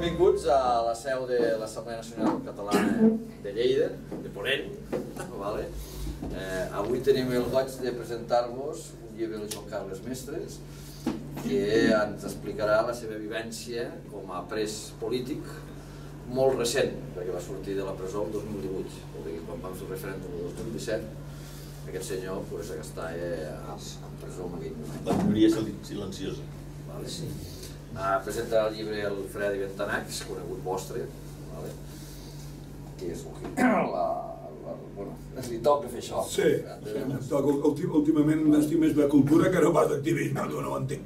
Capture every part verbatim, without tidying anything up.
benvinguts a la seu de l'Assemblea Nacional Catalana de Lleida, de Ponent. Vale? Eh, avui tenim el goig de presentar-vos un llibre de Joan Carles Mestres que ens explicarà la seva vivència com a pres polític molt recent, perquè va sortir de la presó el dos mil divuit, vol dir que quan vam fer el referèndum el dos mil disset aquest senyor pues, està eh, en presó en aquell moment. La minoria silenciosa. Vale, sí. Ha presentat el llibre el Fredi Bentanax, conegut vostre, vale? Que és la, la, bueno, li toca fer això. Sí, sí. Últimament estic més de cultura que no pas d'activisme, no ho entenc.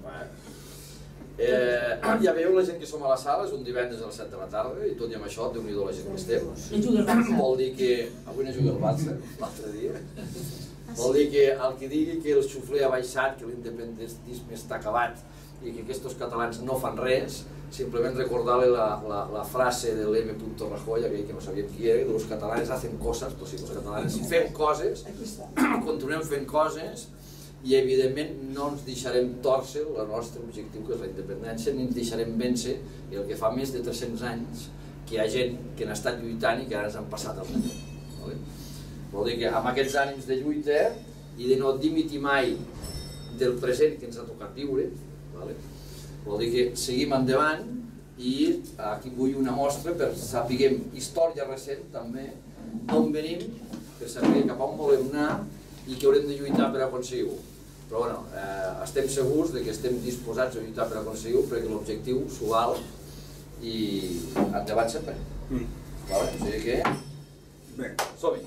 Eh, ja veieu la gent que som a la sala, és un divendres a les set de la tarda i tot i amb això, déu-n'hi-do la gent que estem. Vol dir que avui no juga el Barça, l'altre dia. Vol dir que el que digui que el xufler ha baixat, que l'independentisme està acabat i que aquests catalans no fan res, simplement recordar-li la, la, la frase de l'M. Rajoy, aquell que no sabíem qui era, que els catalans hacen coses, però si els catalans fem coses, continuem fent coses i evidentment no ens deixarem torcer el nostre objectiu, que és la independència, ni ens deixarem vèncer el que fa més de tres-cents anys que hi ha gent que n'ha estat lluitant i que ara ens han passat al damunt. Vol dir que amb aquests ànims de lluita i de no dimitir mai del present que ens ha tocat viure, vol dir que seguim endavant i aquí vull una mostra per saber història recent també d'on venim, per saber cap on volem anar i que haurem de lluitar per aconseguir-ho. Però bueno, eh, estem segurs de que estem disposats a lluitar per aconseguir-ho perquè l'objectiu s'ho val i endavant sempre. Mm. Vale? O sigui que... Bé. Som-hi.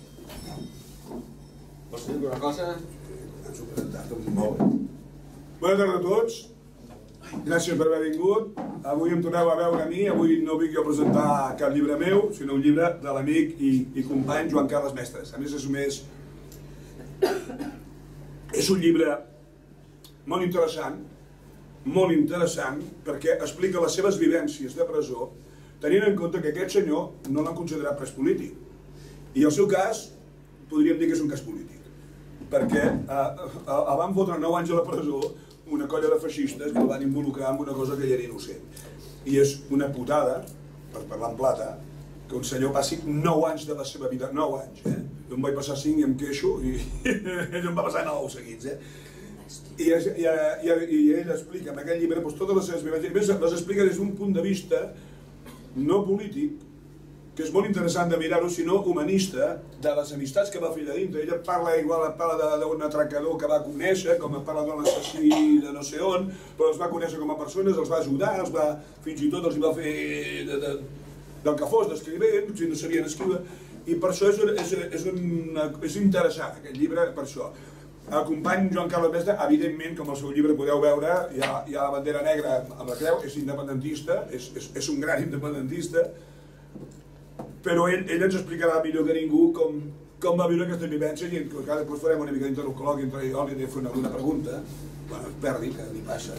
Vols dir alguna cosa? Ens ho presentat, molt bé. Bona tarda a tots. Gràcies per haver vingut. Avui em torneu a veure a mi, avui no vinc jo a presentar cap llibre meu, sinó un llibre de l'amic i, i company Joan Carles Mestres. A més, és més... És un llibre molt interessant, molt interessant, perquè explica les seves vivències de presó, tenint en compte que aquest senyor no l'han considerat pres polític. I el seu cas, podríem dir que és un cas polític, perquè eh, el van fotre nou anys a la presó una colla de feixistes que el van involucrar en una cosa que ja era innocent. I és una putada, per parlar en plata, que un senyor passi nou anys de la seva vida, nou anys, eh? Jo em vaig passar cinc i em queixo, i ell em va passar nou seguits, eh? I, i, i, i ell explica en aquell llibre doncs, totes les seves vivències, les explica des d'un punt de vista no polític, que és molt interessant de mirar-ho, sinó humanista, de les amistats que va fer allà dintre. Ella parla igual, parla d'un atracador que va conèixer, com parla d'un assassí de no sé on, però els va conèixer com a persones, els va ajudar, els va, fins i tot els va fer de, de, del que fos, d'escrivent, si no sabien escriure, i per això és, és, és, una, és interessant aquest llibre, per això. El company Joan Carles Mestres, evidentment, com al seu llibre podeu veure, hi ha, hi ha la bandera negra amb la creu, és independentista, és, és, és un gran independentista, però ell, ell ens explicarà millor que ningú com, com va viure aquesta vivència i que després farem una mica d'interlocutori entre jo i li fer una, una pregunta, bueno, es perdi, que li passa.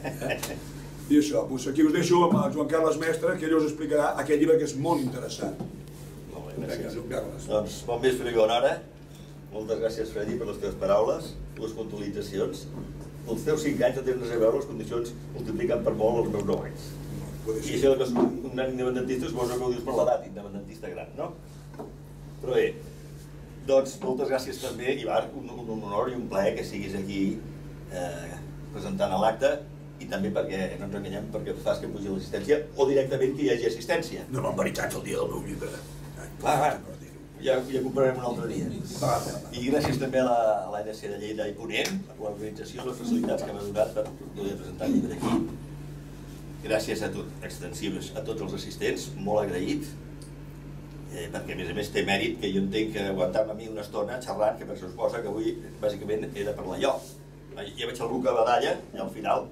I això, doncs aquí us deixo amb el Joan Carles Mestre, que ell us explicarà aquest llibre que és molt interessant. Molt bé, gràcies. Joan Carles. Doncs bon vespre i bona hora. Moltes gràcies, Fredi, per les teves paraules, les puntualitzacions. Els teus cinc anys no tenen res a veure, les condicions multipliquen per molt els meus nou anys. I això que és un gran independentista, suposo que ho dius per l'edat, independentista gran, no? Però bé, doncs moltes gràcies també, i va, un, un honor i un plaer que siguis aquí eh, presentant a l'acte, i també perquè, no ens enganyem, perquè fas que pugi l'assistència, o directament que hi hagi assistència. No m'han veritat el dia del meu llibre. Va, va, ja, ja comprarem un altre dia. I gràcies també a l'A N C de Lleida i Ponent, per l'organització i les facilitats que m'ha donat per poder presentar el llibre aquí. Gràcies a tot, extensives a tots els assistents, molt agraït, eh, perquè a més a més té mèrit que jo entenc que aguantar-me a mi una estona xerrant, que per això suposa que avui bàsicament he de parlar jo. Ja veig algú que badalla i al final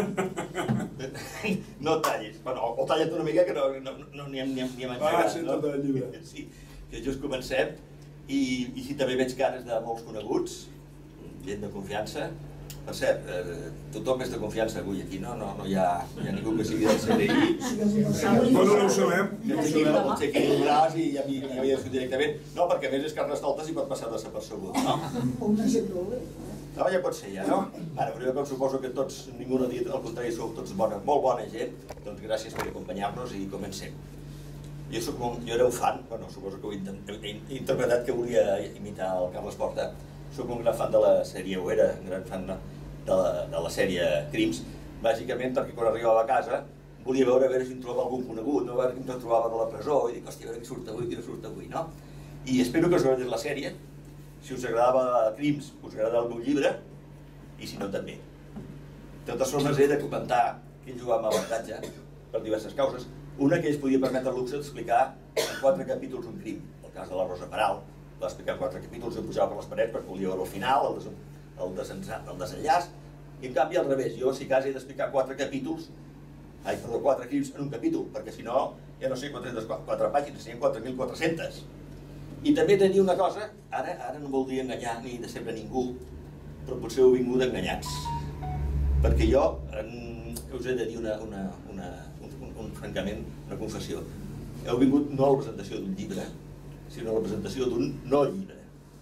no tallis, bueno, o talla't una mica que no n'hi no, no, hem engegat. Ah, sí, tot el llibre. Sí, que just comencem i, i sí, també veig cares de molts coneguts, gent de confiança. Per cert, eh, tothom és de confiança avui aquí, no? No, no, hi, ha, no hi ha ningú que sigui del C D I. No, no, no ho sabem. Pot ser que hi hauràs i ja m'hi havia dit directament. No, perquè a més és Carnestoltes i pot passar desapercebut. No? No, ja pot ser, ja, no? Ara, però jo com suposo que tots, ningú no ha dit, al contrari, sou tots bona, molt bona gent, doncs gràcies per acompanyar-nos i comencem. Jo, soc un, jo era un fan, bueno, suposo que ho he, he interpretat que volia imitar el Carles Porta, soc un gran fan de la sèrie, o era un gran fan de la, de la sèrie Crims, bàsicament perquè quan arribava a casa volia veure a veure si em trobava algun conegut, no? A veure qui em trobava de la presó, i dic, hòstia, a veure qui surt avui, qui no surt avui, no? I espero que us agradés la sèrie. Si us agradava Crims, us agrada el meu llibre, i si no també. De totes formes, he de comentar que ell jugava amb avantatge per diverses causes. Una que es podia permetre el luxe d'explicar en quatre capítols un crim. El cas de la Rosa Peral va explicar en quatre capítols, em pujava per les parets perquè volia veure al final, el, des, el, desenllaç, el desenllaç, i en canvi al revés, jo si cas he d'explicar quatre capítols, ai, perdó, quatre crims en un capítol, perquè si no, ja no sé quantes quatre pàgines, serien quatre mil quatre-centes. I també he de dir una cosa, ara, ara no voldria enganyar ni decebre ningú, però potser heu vingut enganyats. Perquè jo en, us he de dir una, una, una, un, un, un, francament, una confessió. Heu vingut no a la presentació d'un llibre, sinó a la presentació d'un no llibre.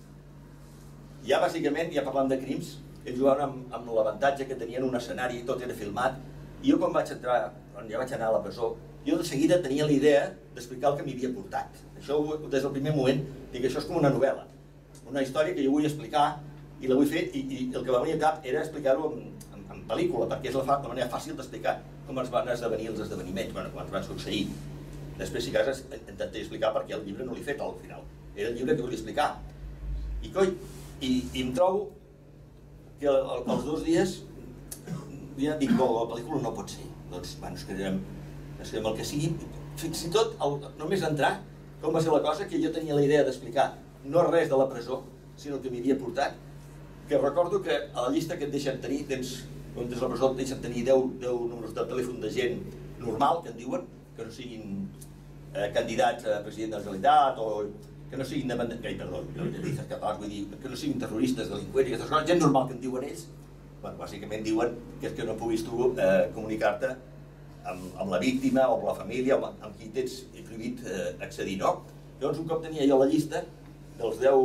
Ja bàsicament, ja parlant de crims, ells jugaven amb, amb l'avantatge que tenien un escenari, tot era filmat, i jo quan vaig entrar, quan ja vaig anar a la presó, jo de seguida tenia la idea d'explicar el que m'hi havia portat. Això, des del primer moment, dic, això és com una novel·la, una història que jo vull explicar i la vull fer, i, i el que va venir a cap era explicar-ho en, en, en pel·lícula, perquè és la, la manera fàcil d'explicar com es van esdevenir els esdeveniments, bueno, quan van succeir. Després, si cas, intentaré explicar perquè el llibre no l'he fet al final. Era el llibre que volia explicar. I coi, i, i em trobo que el, el, els dos dies ja dic, no, la pel·lícula no pot ser. Doncs, bueno, escriurem, escriurem el que sigui. Fins i tot, el, només entrar, com va ser la cosa, que jo tenia la idea d'explicar no res de la presó, sinó el que m'hi havia portat, que recordo que a la llista que et deixen tenir, tens, quan des de la presó et deixen tenir deu números de telèfon de gent normal, que en diuen, que no siguin eh, candidats a president de la Generalitat, o que no siguin independents, ai, perdó, catalans, vull dir, que no siguin terroristes, delinqüents i aquestes coses, gent normal que en diuen ells, bueno, bàsicament diuen que és que no puguis tu eh, comunicar-te amb, amb la víctima o amb la família, amb, amb qui tens prohibit eh, accedir, no? Llavors, un cop tenia jo la llista dels deu,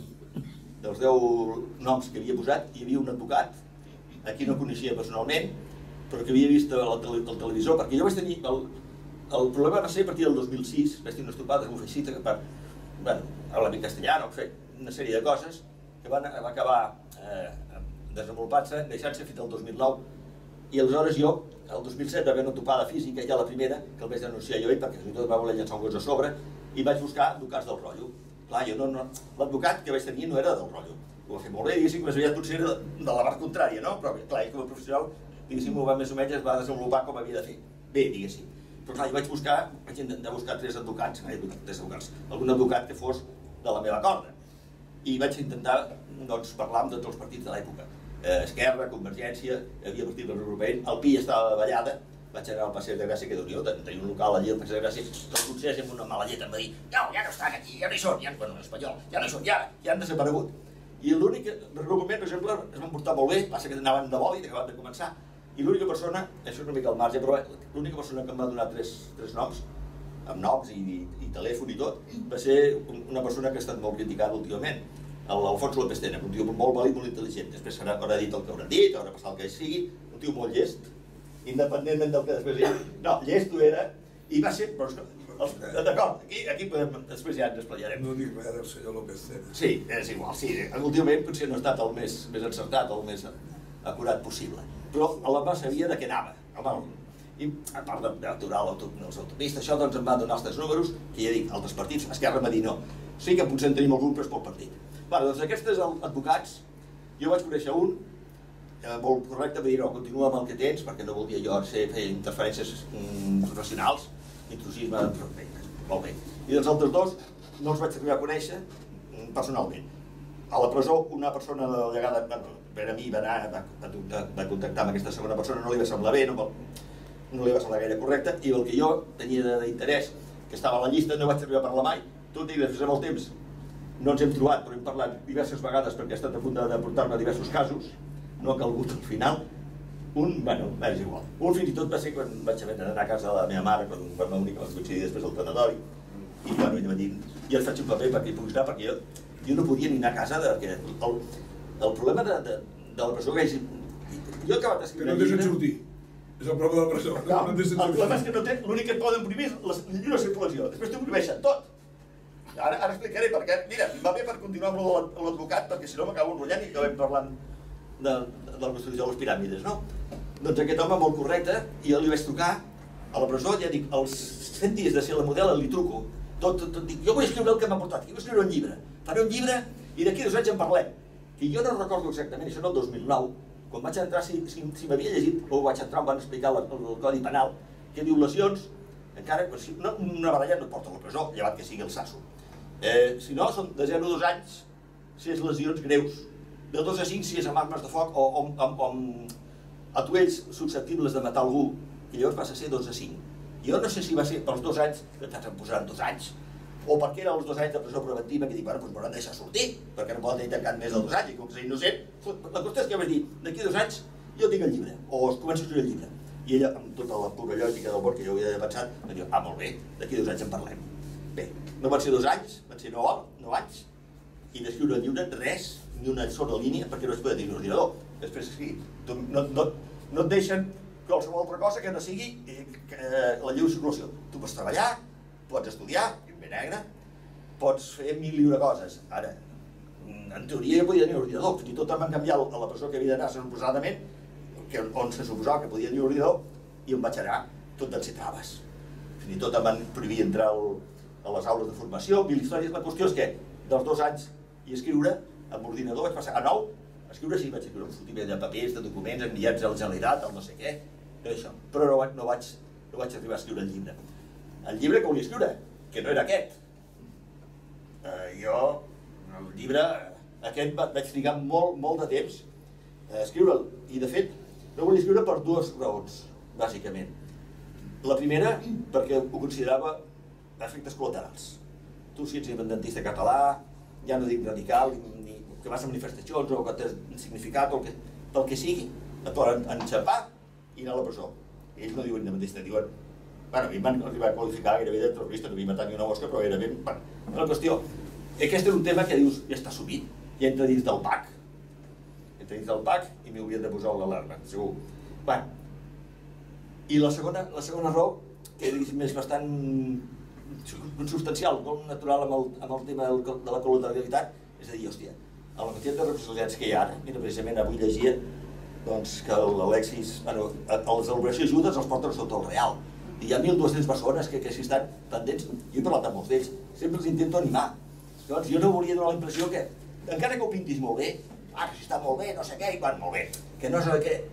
dels deu noms que havia posat, hi havia un advocat, a qui no coneixia personalment, però que havia vist el, el, el televisor, perquè jo vaig tenir... El, el problema va ser a partir del dos mil sis, vaig tenir unes topades amb un feixita que per... Bueno, hablar en castellà, no? Fer una sèrie de coses que van, va acabar eh, desenvolupant-se, deixant-se fins al dos mil nou, i aleshores jo, el dos mil set, va haver una topada física, ja la primera, que el vaig denunciar jo ell, perquè fins i tot va voler llançar un gos a sobre, i vaig buscar advocats del rotllo. Clar, jo no, no, l'advocat que vaig tenir no era del rotllo. Ho va fer molt bé, diguéssim, més aviat potser era de la part contrària, no? Però clar, ell com a professional, diguéssim, ho va més o menys, es va desenvolupar com havia de fer. Bé, diguéssim. Però clar, jo vaig buscar, vaig intentar buscar tres advocats, eh, tres advocats, algun advocat que fos de la meva corda. I vaig intentar, doncs, parlar amb tots els partits de l'època. Eh, Esquerra, Convergència, havia partit del Europeu, el Pi estava ballada, vaig anar al Passeig de Gràcia que d'Unió, tenia un local allí al Passeig de Gràcia, que els consellers amb una mala llet em va dir, no, ja no estan aquí, ja no hi són, ja, bueno, en espanyol, ja no hi són, ja, ja han desaparegut. I l'únic, regrupament, per exemple, es van portar molt bé, passa que anaven de boli, acabaven de començar, i l'única persona, això és una mica al marge, però l'única persona que em va donar tres, tres noms, amb noms i, i, i telèfon i tot, va ser una persona que ha estat molt criticada últimament, l'Alfons López Tena, un tio molt vàlid, molt intel·ligent, després haurà dit el que haurà dit, haurà passat el que sigui, un tio molt llest, independentment del que després hi ha. No, llest ho era, i va ser, però d'acord, aquí, aquí podem, després ja ens esplaiarem. No dic res del senyor López Tena. Sí, és igual, sí, últimament potser no ha estat el més, més encertat, el més acurat possible, però l'home sabia de què anava, home, i a part d'aturar els autopistes, això doncs em va donar els tres números, que ja dic, altres partits, Esquerra va dir no, sí que potser en tenim algun, però és pel partit. Bueno, doncs aquests tres advocats, jo vaig conèixer un, eh, molt correcte, va dir no, continua amb el que tens, perquè no volia jo ser, fer interferències mm, professionals, intrusisme, molt bé. I dels altres dos no els vaig arribar a conèixer mm, personalment. A la presó, una persona llegada, bueno, per a mi va anar, va, va, va contactar amb aquesta segona persona, no li va semblar bé, no, no li va semblar gaire correcte, i el que jo tenia d'interès, que estava a la llista, no vaig arribar a parlar mai, tot i després amb el temps no ens hem trobat, però hem parlat diverses vegades perquè ha estat a punt de portar-me diversos casos, no ha calgut al final. Un, bueno, és igual. Un fins i tot va ser quan vaig haver d'anar a casa de la meva mare, quan, quan va venir, que vaig coincidir després del tanatori, i bueno, ell va dir, jo et faig un paper perquè hi puguis anar, perquè jo, jo no podia ni anar a casa, perquè el, el problema de, de, de la presó que hagi... Jo he acabat Que no et deixen sortir. És el problema de la presó. No, el problema és que no té... L'únic que et poden prohibir és la lliure circulació. Després t'ho prohibeixen tot. Ara, ara explicaré perquè, mira, va bé per continuar amb l'advocat, perquè si no m'acabo enrotllant i acabem parlant de, de la construcció de les piràmides, no? Doncs aquest home molt correcte, i jo li vaig trucar a la presó, ja dic, als cent dies de ser la model li truco. Tot, tot, tot, dic, jo vull escriure el que m'ha portat, jo vull escriure un llibre. Faré un llibre i d'aquí dos anys en parlem. I jo no recordo exactament, això en el dos mil nou, quan vaig entrar, si, si, si m'havia llegit, o vaig entrar, em van explicar el, el, el Codi Penal, que diu lesions, encara, una, una baralla no et porta a la presó, llevat que sigui el sasso. Eh, si no, són de zero a dos anys si és lesions greus, de dos a cinc si és amb armes de foc o, o, o, o amb atuells susceptibles de matar algú, i llavors passa a ser dos a cinc. Jo no sé si va ser pels dos anys, que em posaran dos anys, o perquè eren els dos anys de presó preventiva, que dic, bueno, doncs m'hauran de deixar sortir, perquè no poden tenir tancat més de dos anys, i com que és innocent, la qüestió és que vaig dir, d'aquí dos anys jo tinc el llibre, o es comença a escriure el llibre. I ella, amb tota la pura lògica del món que jo havia pensat, em diu, ah, molt bé, d'aquí dos anys en parlem. Bé, no van ser dos anys, van ser nou, nou anys, i d'escriure el llibre res, ni una sola línia, perquè no es podia tenir un ordinador. Després sí, no, no, no et deixen qualsevol altra cosa que no sigui eh, la lliure circulació. Tu pots treballar, pots estudiar, ben negre, pots fer mil i una coses. Ara, en teoria ja podia tenir un ordinador, fins i tot em van canviar a la presó que havia d'anar suposadament, que, on se suposava que podia tenir un ordinador, i em vaig anar, tot van ser traves. Fins i tot em van prohibir entrar al, a les aules de formació, mil històries. La qüestió és que dels dos anys i escriure, amb ordinador vaig passar a nou, a escriure sí, vaig escriure un sortiment de papers, de documents, enviats a la Generalitat, al no sé què, això. Però no, no, vaig, no vaig arribar a escriure el llibre. El llibre que volia escriure, que no era aquest. Eh, jo, el llibre, aquest vaig trigar molt, molt de temps a escriure'l. I de fet, no volia escriure per dues raons, bàsicament. La primera, perquè ho considerava efectes col·laterals. Tu, si ets independentista català, ja no dic radical, ni que vas a manifestacions o que tens significat o el que, pel que sigui, et poden enxapar i anar a la presó. Ells no diuen independentista, diuen... Bueno, a mi em van arribar a qualificar gairebé de terrorista, no havia matat ni una mosca, però gairebé... Bueno, la qüestió, aquest era un tema que dius, ja està assumit, ja entra dins del P A C. Entra dins del P A C i m'hi haurien de posar l'alarma, segur. Bueno, i la segona, la segona raó, que diguéssim és bastant substancial, molt natural amb el, amb el tema del, de la col·lateralitat, és a dir, hòstia, a la quantitat de represaliats que hi ha ara, mira, precisament avui llegia doncs, que l'Alexis, bueno, a les elaboracions judes els porten sota el real. I hi ha mil dues-centes persones que, que si estan pendents, jo he parlat amb molts d'ells, sempre els intento animar. Doncs jo no volia donar la impressió que, encara que ho pintis molt bé, ah, que si està molt bé, no sé què, i quan, molt bé, que no sé què,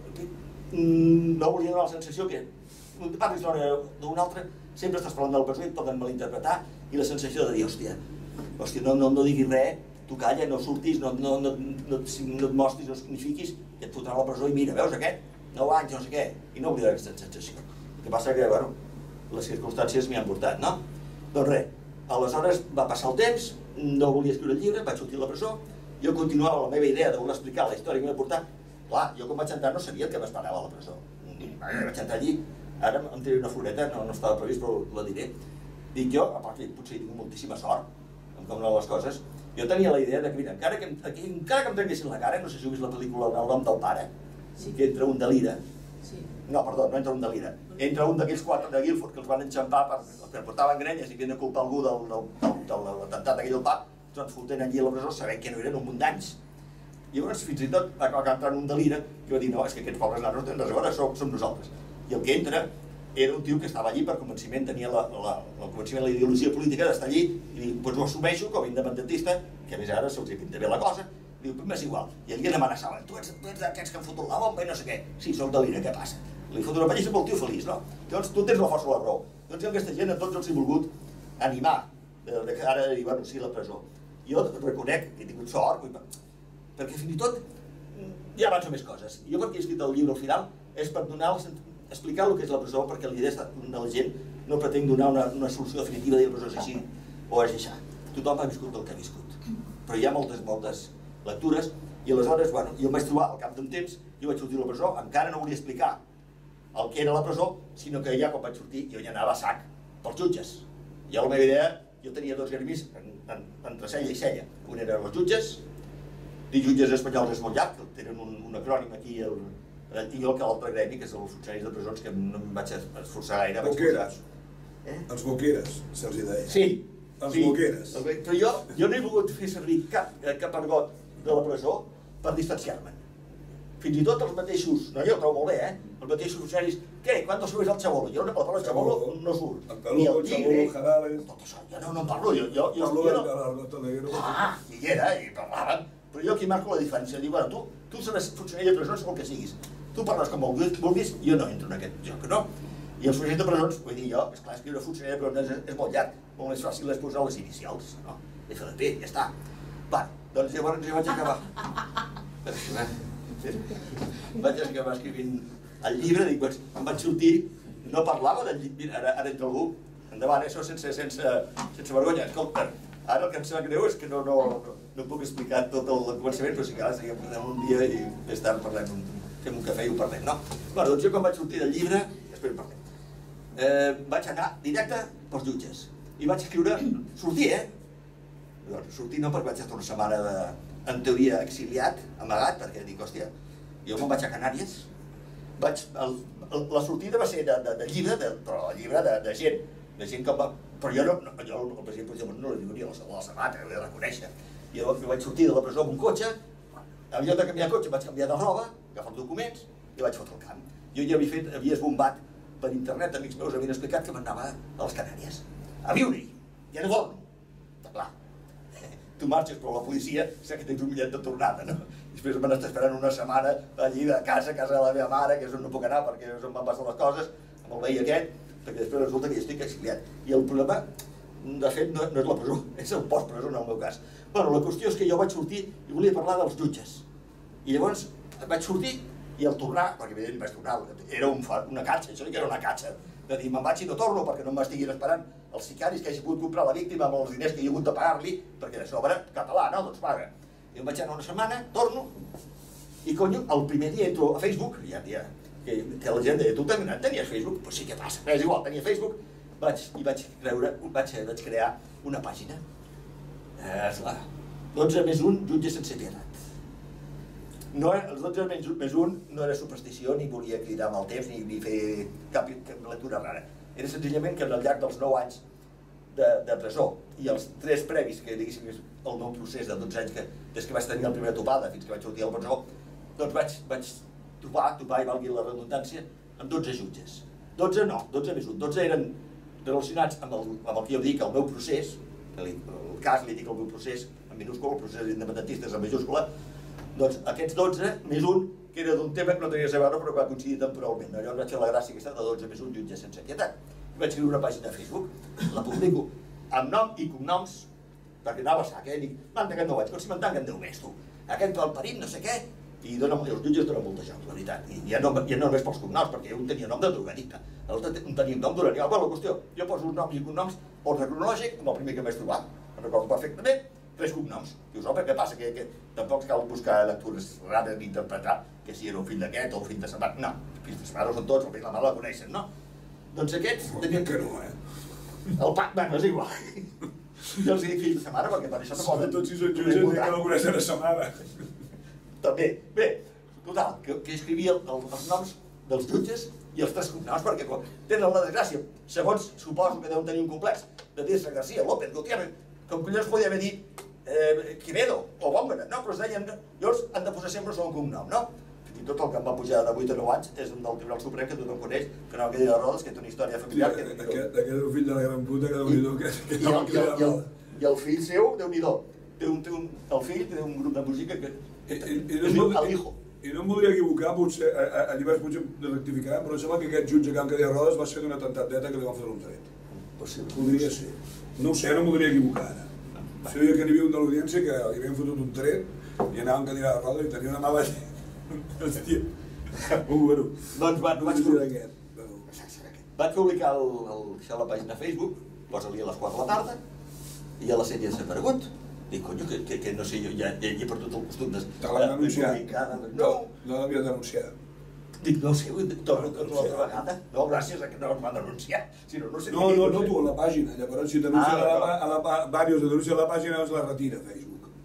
no volia donar la sensació que parlis d'un altre, sempre estàs parlant de la presó i et poden malinterpretar, i la sensació de dir, hòstia, hòstia, no, no, no diguis res, tu calla, no surtis, no, no, no, no, no et mostris, no signifiquis, i et fotran a la presó i mira, veus aquest? nou anys, no sé què, i no volia aquesta sensació. El que passa que, bueno, les circumstàncies m'hi han portat, no? Doncs res, aleshores va passar el temps, no volia escriure el llibre, vaig sortir a la presó, jo continuava la meva idea de voler explicar la història que m'ha portat. Clar, jo quan vaig entrar no sabia el que m'esperava a la presó. Vaig entrar allí, ara em tiré una floreta, no, no estava previst, però la diré. Dic jo, a part que potser hi tinc moltíssima sort, amb com una de les coses, jo tenia la idea de que, mira, encara que, encara que em trenquessin la cara, no sé si heu vist la pel·lícula El nom del pare, sí, que entra un delira. Sí. No, perdó, no entra un delira. Entra un d'aquells quatre de Guilford que els van enxampar per, perquè portaven grenyes i havien de culpar algú del, del, del, del, de l'atemptat aquell del pap, doncs fotent allí a la presó sabent que no eren un munt d'anys. Llavors, fins i tot, va entrar un delira que va dir, no, és que aquests pobres nanos no tenen res a veure, som, som nosaltres. I el que entra era un tio que estava allí per convenciment, tenia la, la, el convenciment, la ideologia política d'estar allí, i diu, doncs ho assumeixo com a independentista, que a més ara se'ls pinta bé la cosa, diu, però m'és igual. I alguien amenaçava, tu ets, tu ets d'aquests que han fotut la bomba i no sé què. Sí, soc delira, què passa? Li fot una pallissa pel tio feliç, no? Llavors tu tens la força de la raó. Doncs jo aquesta gent a tots els he volgut animar, de, de que ara, bueno, sí, la presó. Jo reconec que he tingut sort, perquè fins i tot ja avanço més coses. Jo perquè he escrit el llibre al final és per donar, explicar el que és la presó, perquè l'idea de la gent no pretenc donar una, una solució definitiva de dir la presó és així o és així. Tothom ha viscut el que ha viscut. Però hi ha moltes, moltes lectures i aleshores, bueno, jo em vaig trobar al cap d'un temps, jo vaig sortir a la presó, encara no volia explicar el que era la presó, sinó que ja quan vaig sortir jo ja anava a sac pels jutges. I a la meva idea, jo tenia dos gremis en, en, entre cella i cella. Un eren els jutges dir jutges espanyols és molt llarg, tenen un acrònim aquí, i jo que l'altre gremi, que és els funcionaris de presons, que no em vaig esforçar gaire. Boqueres. Els boqueres, se'ls hi deia. Sí. Els boqueres. Però jo no he volgut fer servir cap argot de la presó per distanciar-me'n. Fins i tot els mateixos, no, jo ho trobo molt bé, eh? Els mateixos funcionaris, què, quan subes el xabolo? Jo la paraula xabolo no surt. El peludo, el xabolo, jarales... Tot això, jo no en parlo, jo... Parlo del argot negre. Ah, i era, i parlàvem. Però jo aquí marco la diferència, dic, bueno, tu seràs funcionari de presons o el que siguis. Tu parles com vulguis, jo no entro en aquest joc, no? I els funcionaris de presons, vull dir, jo, esclar, escriure funcionari de presons és molt llarg, molt més fàcil és posar les inicials, no? F L P, ja està. Va, doncs llavors jo vaig acabar. Vaig acabar escrivint el llibre, dic, em vaig sortir, no parlava del llibre, ara ets algú, endavant, això sense vergonya. Escolta, ara el que em sembla greu és que no puc explicar tot el començament, però sí que ara seguim un dia i més tard parlem, fem un cafè i ho parlem, no? Bé, doncs jo quan vaig sortir del llibre, després en parlem, vaig anar directe pels jutges i vaig escriure, sortir, eh? Sortir no, perquè vaig estar una setmana en teoria exiliat, amagat, perquè dic, hòstia, jo me'n vaig a Canàries, la sortida va ser de llibre, però llibre de gent, de gent que va... Però jo no, el president Puigdemont no li diu ni a la sabata, l'he de reconèixer. Jo vaig sortir de la presó amb un cotxe, en lloc de canviar cotxe vaig canviar de roba, agafar els documents i vaig fotre el camp. Jo ja havia fet, havia esbombat per internet, amics meus havien explicat que m'anava a les Canàries, a viure-hi, ja no dormo. Clar, tu marxes, però la policia sé que tens un bitllet de tornada, no? Després me n'està esperant una setmana allí de casa, a casa de la meva mare, que és on no puc anar perquè és on van passar les coses, amb el veí aquest, perquè després resulta que jo estic exiliat. I el problema, de fet, no és la presó, és el postpresó en el meu cas. Bueno, la qüestió és que jo vaig sortir i volia parlar dels jutges. I llavors vaig sortir i al tornar, perquè evidentment vaig tornar, era una catxa, això sí que era una catxa, de dir, me'n vaig i no torno perquè no m'estiguin esperant els sicaris que hagi pogut comprar la víctima amb els diners que hi he hagut de pagar-li, perquè de sobre, català, no? Doncs paga. I em vaig anar una setmana, torno, i conyo, el primer dia entro a Facebook, ja, ja, que la gent deia, tu també tenies Facebook? Doncs sí, què passa? És igual, tenia Facebook, i vaig crear una pàgina. dotze més un, jutge sense pietat. Els dotze més un no era superstició, ni volia cridar amb el temps, ni fer cap lectura rara. Era senzillament que al llarg dels nou anys de presó i els tres previs, que diguéssim és el meu procés de dotze anys, des que vaig tenir la primera topada fins que vaig sortir al presó, doncs vaig topar, topar i valgui la redundància, amb dotze jutges. dotze no, dotze més un. dotze eren relacionats amb el que jo dic, el meu procés, el cas li dic el meu procés, en minúscula, el procés independentistes en majúscula, doncs aquests dotze més un, que era d'un tema que no tenia a veure però que va coincidir temporalment. Llavors vaig fer la gràcia aquesta de dotze més un, jutge sense pietat. I vaig escriure una pàgina a Facebook, la publico amb nom i cognoms, perquè anava a sac, eh? Dic, m'han tancat nou anys, com si m'han tancat deu més, tu. Aquest pel perit, no sé què, i els jutges donen molta joc, la veritat. I ja no només pels cognoms, perquè un tenia nom de drogadicte, l'altre tenia nom d'uranial. Bé, la qüestió, jo poso uns noms i cognoms, ordre cronològic, amb el primer que m'he trobat, em recordo perfectament, tres cognoms. Dius, home, què passa? Que tampoc cal buscar lectures rares ni interpretar que si era un fill d'aquest o un fill de sa mare. No, fills de sa mare són tots, el fill de la mare la coneixen, no? Doncs aquests... Tenien que no, eh? El pa... Bueno, és igual. Jo els dic fill de sa mare perquè per això no poden... Tots si són jutges que no coneixen a sa mare. També. Bé, total, que escrivia els noms dels jutges i els tres cognoms perquè tenen la desgràcia, segons suposo que deuen tenir un complex, de dir-se García, López, Gutiérrez, com collons podia haver dit Quevedo o Góngora, no? Però es deien, llavors han de posar sempre el segon cognom, no? Fins i tot el que em va pujar de vuit a nou anys és un del Tribunal Suprem que tothom coneix, que no va quedar de rodes, que té una història familiar. Aquest és un fill de la gran puta que déu-n'hi-do que no va quedar de rodes. I el fill seu, déu-n'hi-do, el fill té un grup de música que es diu El Hijo. I no em voldria equivocar, potser, a Llibert potser de rectificar, però em sembla que aquest jutge que han quedat de rodes va ser d'un atemptat d'Eta que li van fer un tret. Podria ser. No ho sé, no em voldria equivocar ara. Si deia que n'hi havia un de l'audiència que li havien fotut un tret i anava amb cadira de rodes i tenia una mala gent. Hòstia. Un bueno. Doncs vaig publicar això a la pàgina de Facebook, posa-li a les quatre de la tarda, i a les set ja s'ha aparegut. Dic, conyo, que no sé, jo ja he perdut el costum de... Te l'han denunciat? No, no l'havien denunciat. Dic, no ho sé, torno l'altra vegada. No, gràcies a que no m'han denunciat. No, no, no, tu, a la pàgina. Llavors, si denuncien a la pàgina, doncs la retira Facebook.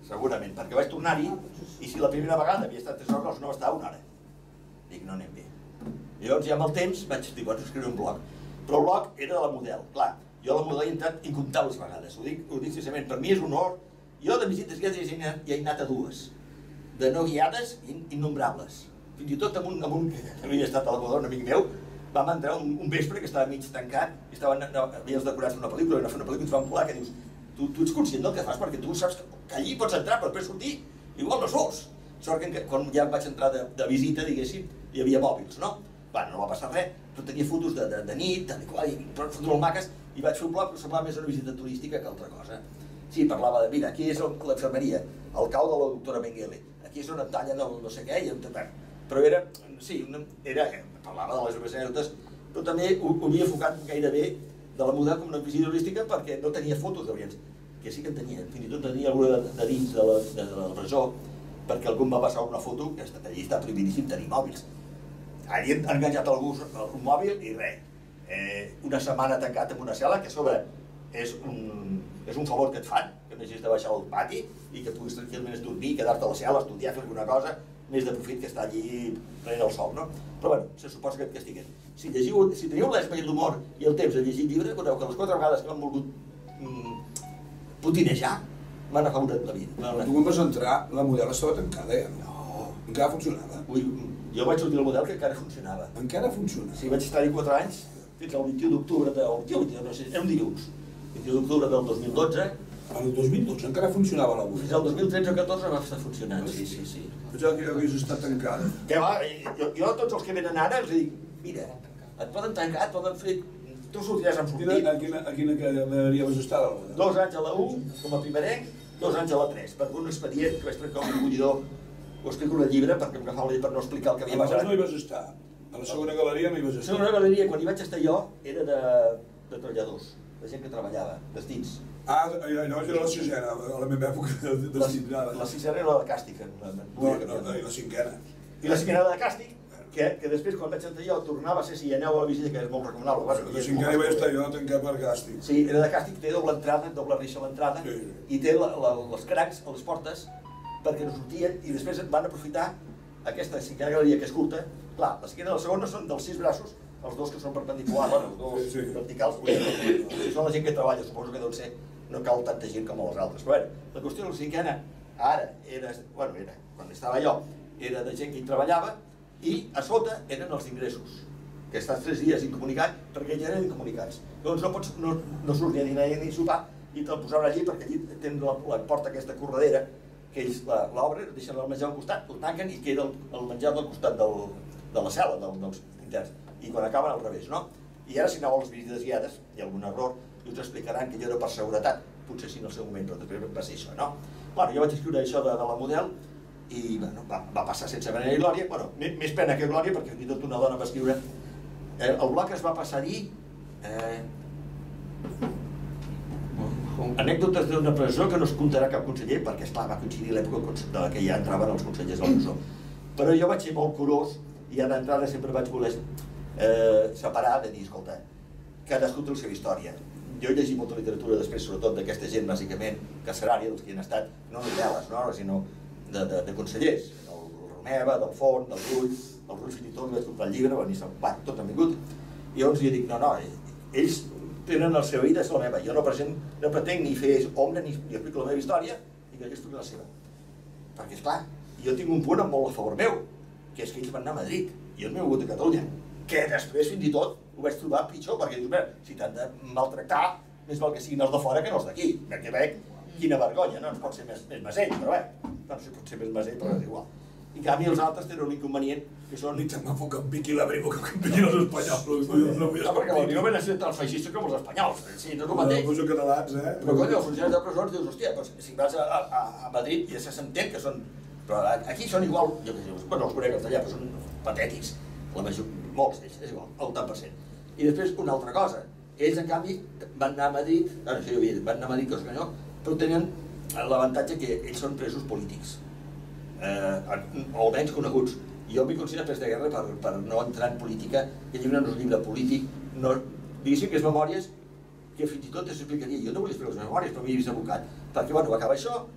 segurament, perquè vaig tornar-hi i si la primera vegada havia estat tres hores, no estava una hora. Dic, no anem bé. Llavors ja amb el temps vaig dir, pots escriure un blog. Però el blog era de la Model, clar. Jo a la Model he entrat incomptables vegades, ho dic, ho dic sincerament, per mi és un honor. Jo de visites guiades ja he anat a dues, de no guiades innombrables. Fins i tot amb un, amb un que havia estat a la Model, un amic meu, vam entrar un, un vespre que estava mig tancat, i estaven, no, havies decorat una pel·lícula, i anar a fer una pel·lícula i ens vam volar, que dius, tu, tu ets conscient del que fas perquè tu saps que, que allí pots entrar, però després sortir, igual no sols. Sort que quan ja vaig entrar de, de visita, diguéssim, hi havia mòbils, no? Bueno, no va passar res, però tenia fotos de, de, de nit, de, i, fotos molt maques, i vaig fer un blog, però semblava més una visita turística que altra cosa. Sí, parlava de, mira, aquí és l'infermeria, el cau de la doctora Mengele, aquí és on et tallen el no sé què, i però era, sí, era, parlava de les meves anècdotes, però també ho, ho havia enfocat gairebé de la Model com una visita turística perquè no tenia fotos d'Orients, que sí que en tenia, fins i tot tenia alguna de, de dins de la, de, de la presó, perquè algú em va passar una foto, que allí està prohibidíssim tenir mòbils. Allí han enganxat algú un mòbil i res, eh, una setmana tancat en una cel·la, que a sobre és un, és un favor que et fan, que no hagis de baixar al pati i que puguis tranquil·lament dormir, quedar-te a la cel·la, estudiar, fer alguna cosa, més de profit que està allí prenent el sol, no? Però bueno, se suposa que et castiguen. Si llegiu, si teniu l'espai i l'humor i el temps de llegir llibre, veureu que les quatre vegades que m'han volgut mm, putinejar m'han afavorit la vida. Tu quan vas entrar, la Model estava tancada, eh? No. Encara funcionava? Ui, jo vaig sortir del Model que encara funcionava. Encara funcionava? Sí, vaig estar-hi quatre anys, fins al vint-i-u d'octubre del... no sé, era un dilluns. vint-i-u d'octubre del dos mil dotze. El dos mil dotze encara funcionava la Model? Fins al dos mil tretze o catorze va estar funcionant, sí, sí, sí. Pensava que ja havies estat tancada. Què va? Jo, jo a tots els que venen ara els dic, mira, et poden tancar, et poden fer... Tu sortiràs amb sortit. A quina, a quina galeria vas estar? Dos anys a la u, com a primerenc, dos anys a la tres. Per un expedient que vaig trencar un recollidor, ho explico en el llibre, perquè em agafava per no explicar el que havia passat. Aleshores no hi vas estar? A la segona galeria no hi vas estar? A la segona galeria, quan hi vaig estar jo, era de, de treballadors, de gent que treballava, vestits. Ah, llavors era la sisena, a la meva època de destinada. La sisena era la de càstig. No, no, i la cinquena. I la cinquena era de càstig, que, que després, quan vaig entrar jo, tornava a ser si aneu a la visita, que és molt recomanable. La cinquena hi vaig estar jo, tancat per càstig. Sí, era de càstig, té doble entrada, doble reixa a l'entrada, i té la, la, els crancs a les portes, perquè no sortien, i després van aprofitar aquesta cinquena galeria, que és curta. Clar, la cinquena i la segona són dels sis braços, els dos que són perpendiculars, els dos sí, sí. verticals, i són la gent que treballa, suposo que deu ser, no cal tanta gent com a les altres. Però bé, la qüestió de la cinquena, ara, era, bueno, era, quan estava jo, era de gent que hi treballava, i a sota eren els ingressos, que estàs tres dies incomunicat, perquè ja eren incomunicats. Llavors no pots, no, no surt ni a dinar ni a sopar, i te'l posaven allí, perquè allí tenen la, la porta aquesta corredera, que ells l'obren, deixen el menjar al costat, el tanquen i queda el, el menjar del costat del, de la cel·la, del, dels interns. I quan acaben al revés, no? I ara si aneu a les visites guiades, hi ha algun error, i us explicaran que jo era per seguretat, potser sí en el seu moment, però després va ser això, no? Bueno, jo vaig escriure això de, de la Model, i bueno, va, va passar sense pena ni glòria, bueno, més pena que glòria, perquè fins i tot una dona va escriure, eh, el blog es va passar a dir, eh, anècdotes d'una presó que no es comptarà cap conseller, perquè esclar, va coincidir l'època de que ja entraven els consellers a la presó. Però jo vaig ser molt curós, i a l'entrada sempre vaig voler eh, separar de dir, escolta, cadascú té la seva història. Jo he llegit molta literatura després, sobretot d'aquesta gent, bàsicament, carcerària, dels que hi han estat, no novel·les, no, sinó de, de, de consellers, del Romeva, del Font, del Rull, el Rull fins i tot li vaig comprar el llibre, va, va, tots han vingut, i llavors jo dic, no, no, ells tenen la seva vida, és la meva, jo no, present, no pretenc ni fer ombra, ni, ni explico la meva història, ni que ells expliquen la seva. Perquè, esclar, jo tinc un punt molt a favor meu, que és que ells van anar a Madrid, i jo no m'he hagut a Catalunya, que després fins i tot ho vaig trobar pitjor, perquè dius, mira, si t'han de maltractar, més val que siguin els de fora que no els d'aquí, perquè veig quina vergonya, no? No pot ser més, més masell, però bé, no sé, pot ser més masell, però és igual. I en canvi els altres tenen un inconvenient, que són... Ni te'n m'enfoca en piqui la brimo que em piqui els espanyols. No, perquè la brimo ven a ser tan feixista com els espanyols, sí, no és el mateix. No són catalans, eh? Però coño, els funcionaris de presons dius, hòstia, si vas a, a, a Madrid ja s'entén que són... Però aquí són igual, jo què sé, bueno, els conec els d'allà, però són patètics, la major, molts d'ells, és igual, el tant per cent. I després una altra cosa, ells en canvi van anar a Madrid, no sé, van anar a Madrid, cosa que no, però tenen l'avantatge que ells són presos polítics, eh, o almenys coneguts. Jo m'he considerat pres de guerra per, per no entrar en política, que el llibre no és un llibre polític, no, diguéssim que és memòries que fins i tot s'explicaria, jo no volia escriure les memòries, però m'hi he vist abocat, perquè bueno, va acabar això,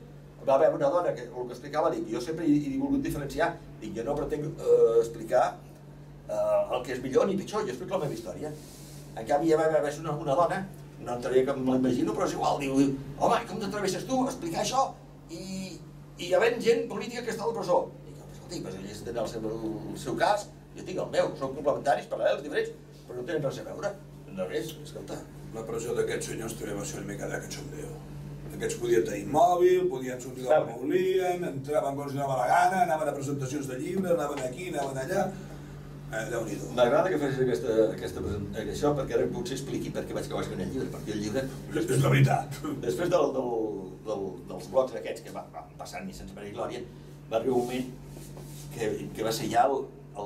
va haver una dona que el que explicava, dic, jo sempre he volgut diferenciar, dic, jo no pretenc explicar el que és millor ni pitjor, jo explico la meva història. En canvi, ja va haver una dona, no entraré que m'imagino, però és igual, diu, home, com t'atreveixes tu a explicar això i hi ha gent política que està a la presó? Dic, escolti, ells tenen el seu cas, jo tinc el meu, són complementaris, paral·lels, diferents, però no tenen res a veure. No res, escolta. La presó d'aquests senyors també va ser una mica de cachondeo. Aquests podien tenir mòbil, podien sortir com volien, entraven quan els donava la gana, anaven a presentacions de llibres, anaven aquí, anaven allà. Déu-n'hi-do. M'agrada que facis això perquè ara potser expliqui per què vaig acabar escrivint el llibre, perquè el llibre... És la veritat. Després dels blocs aquests que van passant ni sense mare i glòria, va arribar un moment que va ser ja a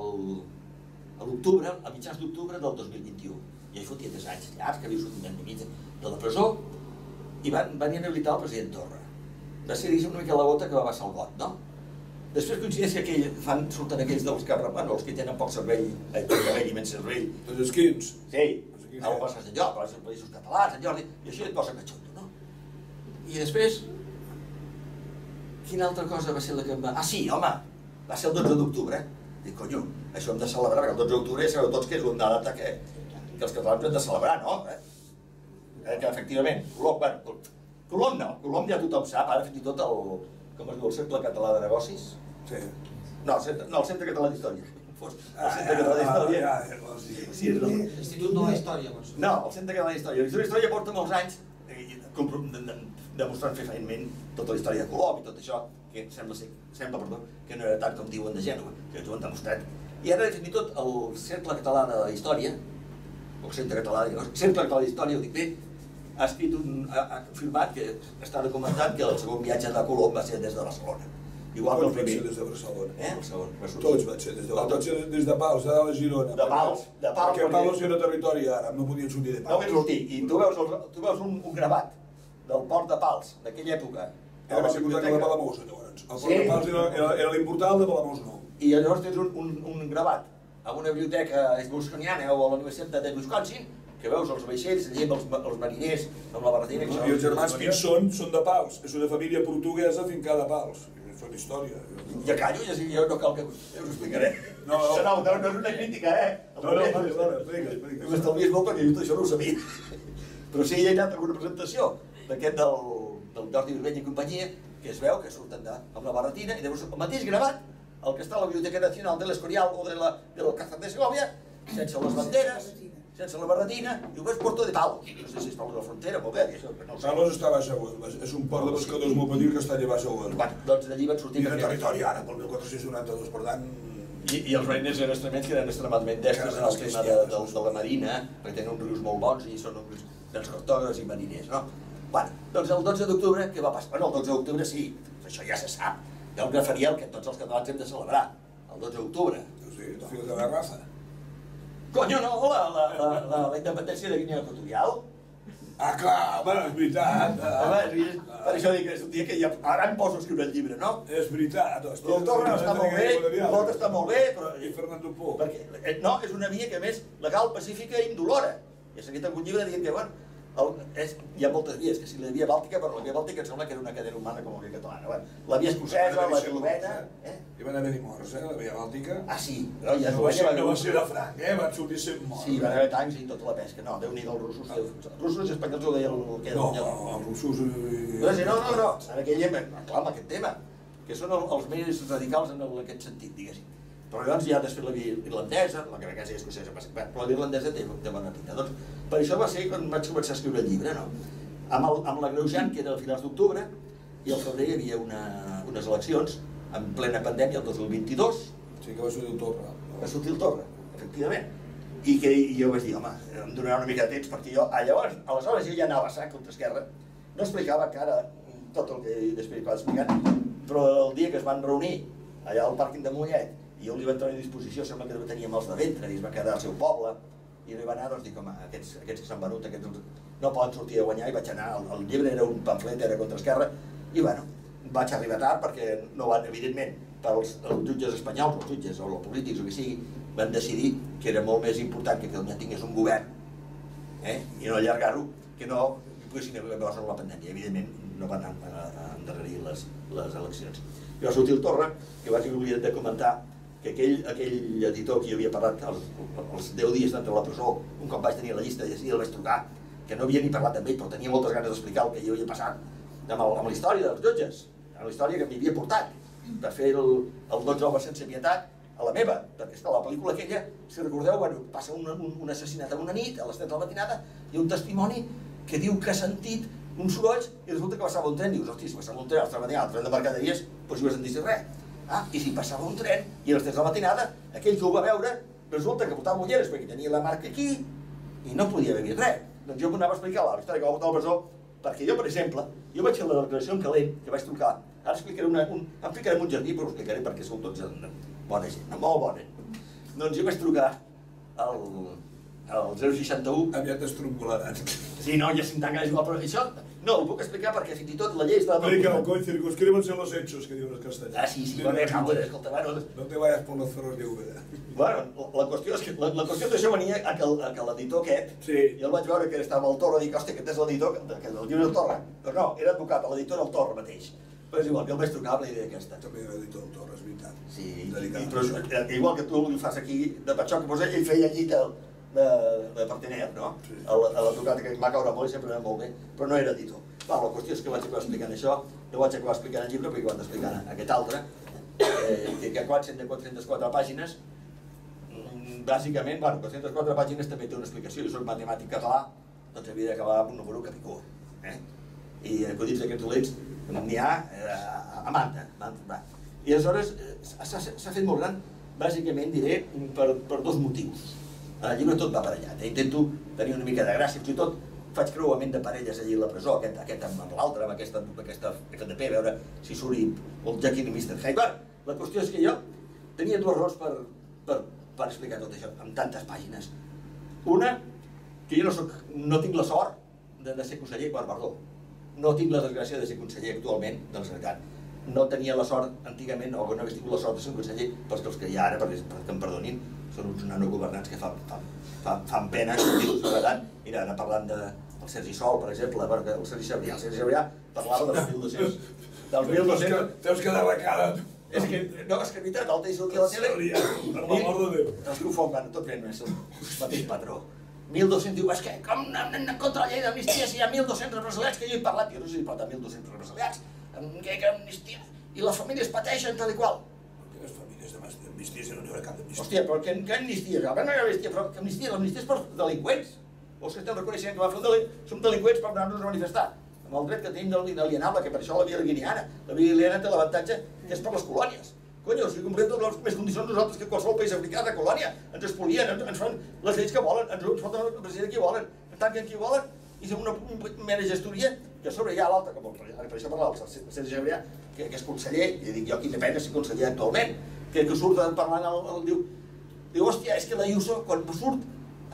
l'octubre, a mitjans d'octubre del dos mil vint-i-u. Ja hi fotia tres anys llargs, que havia sortit un any i mig de la presó, i van venir a inhabilitar el president Torra. Va ser, diguéssim, una mica la gota que va passar el got, no? Després coincideix que fan, surten aquells dels que, bueno, els que tenen poc cervell, eh, poc cervell i menys cervell. Els esquins? Sí, a les places d'enlloc, a les països catalans, en Jordi, i això et posa catxondo, no? I després, quina altra cosa va ser la que em va... Ah, sí, home, va ser el dotze d'octubre, eh? Dic, conyo, això hem de celebrar, perquè el dotze d'octubre ja sabeu tots que és una data que que els catalans hem de celebrar, no? Que efectivament, Colom, bueno, Colom no, Colom ja tothom sap, ara fins i tot el, com es diu, el Cercle Català de Negocis? Sí. No, el Centre Català d'Història. El Centre Català d'Història. L'Institut de la Història. No, el Centre Català d'Història. L'Institut d'Història porta molts anys demostrant fefaentment tota la història de Colom i tot això, que sembla que no era tant com diuen de Gènova, que ho han demostrat. I ara, fins i tot, el Cercle Català de Història, o Centre Català d'Història, ho dic bé, ha escrit un, ha afirmat que està documentat que el segon viatge de Colom va ser des de Barcelona. Igual que el primer. Tots van ser des de Barcelona. Eh, el segon. Tots van ser des de Barcelona. Des de Pals, de la Girona. De Pals, de Pals. Perquè Pals era territori àrab, no podien sortir de Pals. No podien sortir, i tu veus un gravat del port de Pals, d'aquella època. Era més important que la Palamós, llavors. El port de Pals era l'importal, de Palamós no. I llavors tens un gravat a una biblioteca wilsoniana o a la Universitat de Wisconsin, que veus els vaixells, allà els mariners, amb la barretina... I els germans Pinson són de Pals, és una família portuguesa fincada a Pals. Són història. Ja callo, ja no cal que us ho explicaré. No, no, no és una crítica, eh? No, no, explica, explica. M'estalvies molt perquè jo això no ho sabia. Però sí, hi ha anat alguna presentació d'aquest del Jordi Urbeny i companyia, que es veu que surten amb la barretina i llavors el mateix gravat, el que està a la Biblioteca Nacional de l'Escorial o de l'Alcázar de Segovia, sense les banderes, sense la barretina, i ho veus Puerto de Palos. No sé si és Palos de la Frontera, molt bé, això, però no ho sé. Palos està a Baixa Huelva, és un port de pescadors molt petit que està allà a Baixa Huelva. Doncs d'allí van sortir... I de territori ara, pel mil quatre-cents noranta-dos, per tant... I els mariners eren extremenys que eren extremadament destres en el tema de la marina, perquè tenen uns rius molt bons i són uns dels cartògrafs i mariners, no? Bé, doncs el dotze d'octubre, què va passar? Bueno, el dotze d'octubre sí, això ja se sap. Hi ha un referent que tots els catalans hem de celebrar, el dotze d'octubre. Sí, el fil de la raza. Conyo, no, la independència de Guinea Equatorial. Ah, clar, home, és veritat. Per això dic que és un dia que ja... Ara em poso a escriure el llibre, no? És veritat. El Torra està molt bé, el Torra està molt bé, però... I Fernando Pó. No, és una via que, a més, legal, pacífica i indolora. He seguit algun llibre dient que, bueno, hi ha moltes vies, que si la via bàltica, però la via bàltica em sembla que era una cadena humana com la via catalana. La via escocesa, la eslovena... Hi van haver-hi morts, eh, la via bàltica. Ah, sí, però ja no va ser de franc, eh, van sortir cent morts. Sí, van haver tancs i tota la pesca, no, Déu-n'hi-do els russos. Els russos i espanyols ho deien el que... No, els russos... No, no, no, en aquell llibre, clar, amb aquest tema, que són els més radicals en aquest sentit, diguéssim. Però llavors ja després la via irlandesa, la que és escocesa, però la via irlandesa té bona pinta. Doncs per això va ser quan vaig començar a escriure el llibre, no? Amb l'agreujant, que era a finals d'octubre, i al febrer hi havia unes eleccions en plena pandèmia, el dos mil vint-i-dos. Sí, que va sortir el Torra. Va sortir el Torra, efectivament. I jo vaig dir, home, em donarà una mica de temps, perquè jo, llavors, aleshores jo ja anava a sac contra Esquerra, no explicava encara tot el que després va explicant, però el dia que es van reunir allà al pàrquing de Mollet, i jo li va entrar a disposició, sembla que tenia mals de ventre, i es va quedar al seu poble, i li va anar, doncs dic, home, aquests que s'han venut, aquests no poden sortir a guanyar, i vaig anar, el llibre era un pamflet, era contra Esquerra, i bueno, vaig arribar tard perquè no van, evidentment, per als jutges espanyols, els jutges o els polítics o qui sigui, van decidir que era molt més important que Catalunya tingués un govern, i no allargar-ho, que no poguessin haver passat la pandèmia. Evidentment, no van endarrerir les eleccions. I va sortir el Torra, que vaig oblidar de comentar que aquell editor que jo havia parlat els deu dies d'entrar a la presó, un cop vaig tenir la llista i el vaig trucar, que no havia ni parlat amb ell, però tenia moltes ganes d'explicar el que jo havia passat amb la història dels jutges, amb la història que m'havia portat per fer el dotze homes sense pietat a la meva, perquè és que la pel·lícula aquella, si recordeu, passa un assassinat en una nit, a les set de la matinada, hi ha un testimoni que diu que ha sentit uns sorolls i resulta que passava un tren. Dius, hosti, si passava un tren a les tres de la matinada, el tren de mercaderies, doncs hi vas sentir res. Ah, i si passava un tren i a les tres de la matinada, aquell que ho va veure, resulta que portava ulleres perquè tenia la marca aquí i no podia haver vist res. Doncs jo m'anava a explicar la història que va portar a la presó, perquè jo, per exemple, jo vaig fer la declaració en calent, que vaig trucar, ara explicaré un, em ficaré en un jardí, però ho explicaré perquè sou tots bona gent, molt bona. Doncs jo vaig trucar al zero seixanta-u... Aviat es troncolaran. Sí, no, ja cinc anys, però això no ho puc explicar perquè fins i tot la llei està... Explica, coi, circunscríbanse los hechos, que diuen els castellans. Ah, sí, sí, bueno, escolta, bueno... No te vayas por los cerros de Úbeda. Bueno, la qüestió és que la qüestió d'això venia a que l'editor aquest, jo el vaig veure que estava al Torra, dic, hòstia, aquest és l'editor del llibre del Torra. Però no, era advocat, l'editor del Torra mateix. Però és igual, que el vaig trucar amb la idea aquesta. També era editor del Torra, és veritat. Sí, però igual que tu ho fas aquí, de Patxoc, ell feia llita de partener, no? L'advocat que em va caure molt i sempre anava molt bé, però no era editor. La qüestió és que vaig acabar explicant això, no vaig acabar explicant el llibre perquè ho vaig explicar aquest altre, que cent i quatre pàgines, bàsicament, bueno, quatre-centes quatre pàgines també té una explicació. Jo soc matemàtic català, doncs havia d'acabar amb un número capicó. I acudits d'aquests dolents n'hi ha a manta. I aleshores s'ha fet molt gran, bàsicament diré, per dos motius. El llibre tot va aparellat, intento tenir una mica de gràcia, fins i tot faig creuament de parelles allí a la presó, aquest amb l'altre, amb aquesta F D P, a veure si surt el Jekyll i mister Hyde. La qüestió és que jo tenia dues raons per explicar tot això, amb tantes pàgines. Una, que jo no tinc la sort de ser conseller, perdó, no tinc la desgràcia de ser conseller actualment de la Generalitat. No tenia la sort antigament, o no hagués tingut la sort de ser un conseller, però els que hi ha ara, perquè em perdonin, són uns nanogovernants que fan pena, mira, ara parlant del Sergi Sol, per exemple, el Sergi Sabrià, el Sergi Sabrià parlava dels mil dos-cents. Dels mil dos-cents... Teus que de recada, tu. És que, no, és que és veritat, el tens aquí a la tele... Per l'amor de Déu. Els que ho fan, tot fent el mateix patró. mil dos-cents diu, és que com anem contra la llei d'amnistia si hi ha mil dos-cents represaliats, que jo he parlat, jo no sé si he parlat de mil dos-cents represaliats, que amnistia, i les famílies pateixen tal i qual. Les famílies d'amnistia, si no n'hi haurà cap d'amnistia. Hòstia, però què amnistia? A veure, no hi ha amnistia, però amnistia, l'amnistia és per delinqüents. Vols que estem reconeixent que va fer un delinqüent? Som delinqüents per anar-nos a manifestar. Amb el dret que tenim inalienable, que per això la via guineana. La via guineana té l'avantatge que és per les colònies. Conyo, si complem totes les condicions nosaltres que qualsevol país africà de colònia, ens espolien, ens fan les lleis que volen, ens foten el president que volen, ens tanquen qui volen, i fem una mera gestoria, que a sobre hi ha l'altre, per això parlava el Sergi Sabrià, que és conseller, i dic jo quina pena ser conseller actualment, que surt parlant, diu, diu, hòstia, és que l'Ayuso, quan surt,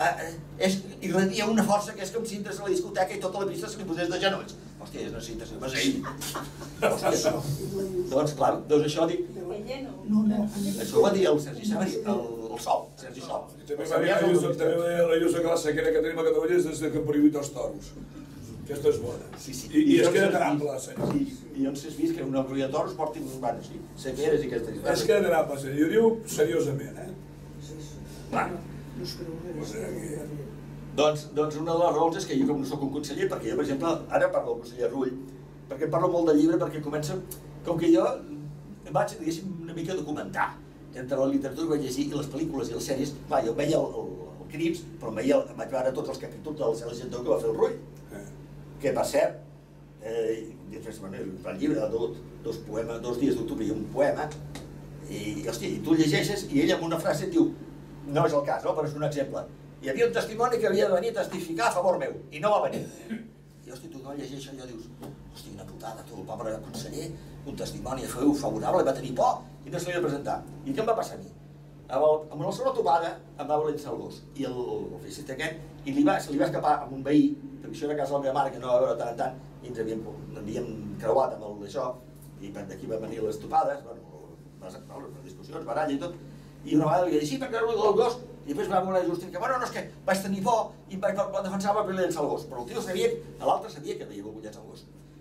irradia una força que és com si entres a la discoteca i tota la pista se li posés de genolls. Hòstia, es necessita ser basell. Hòstia, doncs clar, doncs això dic... Això ho va dir el Sergi Sabrià, el Sol, Sergi Sol. També va dir l'Ayuso que la sequera que tenim a Catalunya és des que han prohibit els toros. Aquesta és bona. I es queda admirable, senyor. I on s'has vist que un arrolla de toros porti sequeres i aquestes... Es queda admirable, senyor. I ho diu seriosament, eh? Clar. Doncs una de les raons és que jo com no soc un conseller, perquè jo, per exemple, ara parlo del conseller Rull, perquè parlo molt del llibre, perquè comença, com que jo vaig, diguéssim, una mica documentar entre la literatura que vaig llegir i les pel·lícules i les sèries. Va, jo veia el Crims, però vaig veure tots els capítols del Cel Gentó que va fer el Rull, que per cert, el llibre de dos poemes, dos dies d'octubre i un poema, i hòstia, tu llegeixes i ell amb una frase et diu, no és el cas, no? Però és un exemple. Hi havia un testimoni que havia de venir a testificar a favor meu, i no va venir. I hòstia, tu no llegeixes allò, dius, hòstia, una putada, tu, el pobre conseller, un testimoni favorable, va tenir por, i no se li va presentar. I què em va passar a mi? Amb la segona topada em va valer el gos, i el feixista aquest, i se li va escapar amb un veí, perquè això era a casa de la meva mare, que no va veure tant en tant, i ens havíem creuat amb això, i d'aquí van venir les topades, les discussions, baralla i tot, i una vegada li vaig dir, sí, perquè era el gos, i després va voler Justin, que bueno, no, és que vaig tenir por i em vaig defensar per llençar el gos, però el tio sabia, l'altre sabia que havia volgut llençar el gos.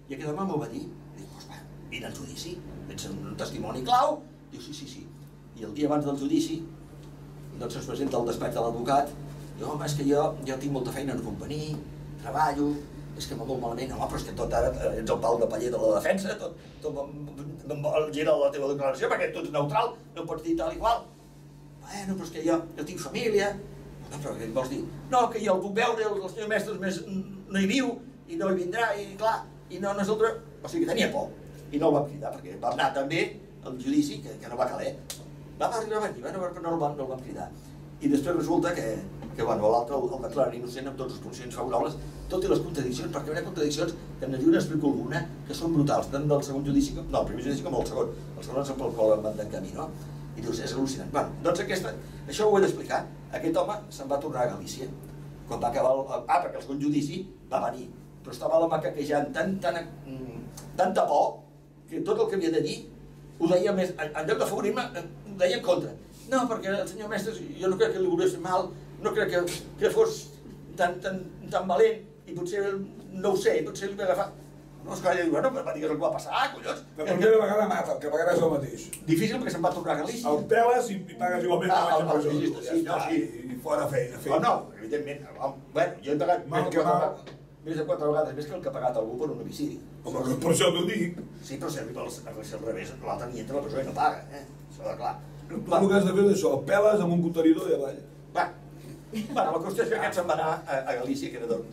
I aquest home m'ho va dir. Dic, doncs va, vine al judici, ets un testimoni clau. Diu, sí, sí, sí. I el dia abans del judici, doncs es presenta al despatx de l'advocat. Diu, home, és que jo, jo tinc molta feina en convenir, treballo, és que va molt malament, home, però és que tot ara ets el pal de paller de la defensa, tot, tot gira la teva declaració, perquè tu ets neutral, no pots dir tal i qual. Bueno, però és que jo, jo tinc família. Home, però què vols dir? No, que jo el puc veure, el, el senyor mestre més no hi viu, i no hi vindrà, i clar, i no, nosaltres... O sigui que tenia por, i no el vam cridar, perquè va anar també al judici, que, que no va caler. Va arribar a venir, bueno, però no el vam, no el vam cridar. I després resulta que, que bueno, l'altre el, el declaren innocent amb tots els funcions favorables, tot i les contradiccions, perquè hi ha contradiccions que en el llibre explico alguna, que són brutals, tant del segon judici, no, el primer judici com el segon, el segon és pel qual em van d'encamí, no? I dius, és al·lucinant. Bueno, doncs aquesta, això ho he d'explicar. Aquest home se'n va tornar a Galícia, quan va acabar el... Ah, perquè el segon judici va venir, però estava la macaquejant tant, tant, tanta por, que tot el que havia de dir ho deia més, en lloc de favorir-me, ho deia en contra. No, perquè el senyor mestre, jo no crec que li volgués fer mal, no crec que, que fos tan, tan, tan valent, i potser, no ho sé, potser li va agafar... No, esclar, jo dic, bueno, va dir que el va passar, collons. La primera vegada mata, el que pagaràs el mateix. Difícil perquè se'n va tornar a Galícia. El peles i pagues igualment ah, la el, el, el, el, sí, no, sí. I fora feina, feina. Oh, no, evidentment. Bueno, jo he pagat més de, quatre, més de quatre vegades més que el que ha pagat algú per un homicidi. Home, per això t'ho dic. Sí, però si arriba al revés, l'altre ni entra a la presó i no paga, eh? Això és clar. Tu el que has de fer és això, el peles amb un contenidor i avall. Va. Bueno, la qüestió és que aquest se'n va anar a, a Galícia, que era d'on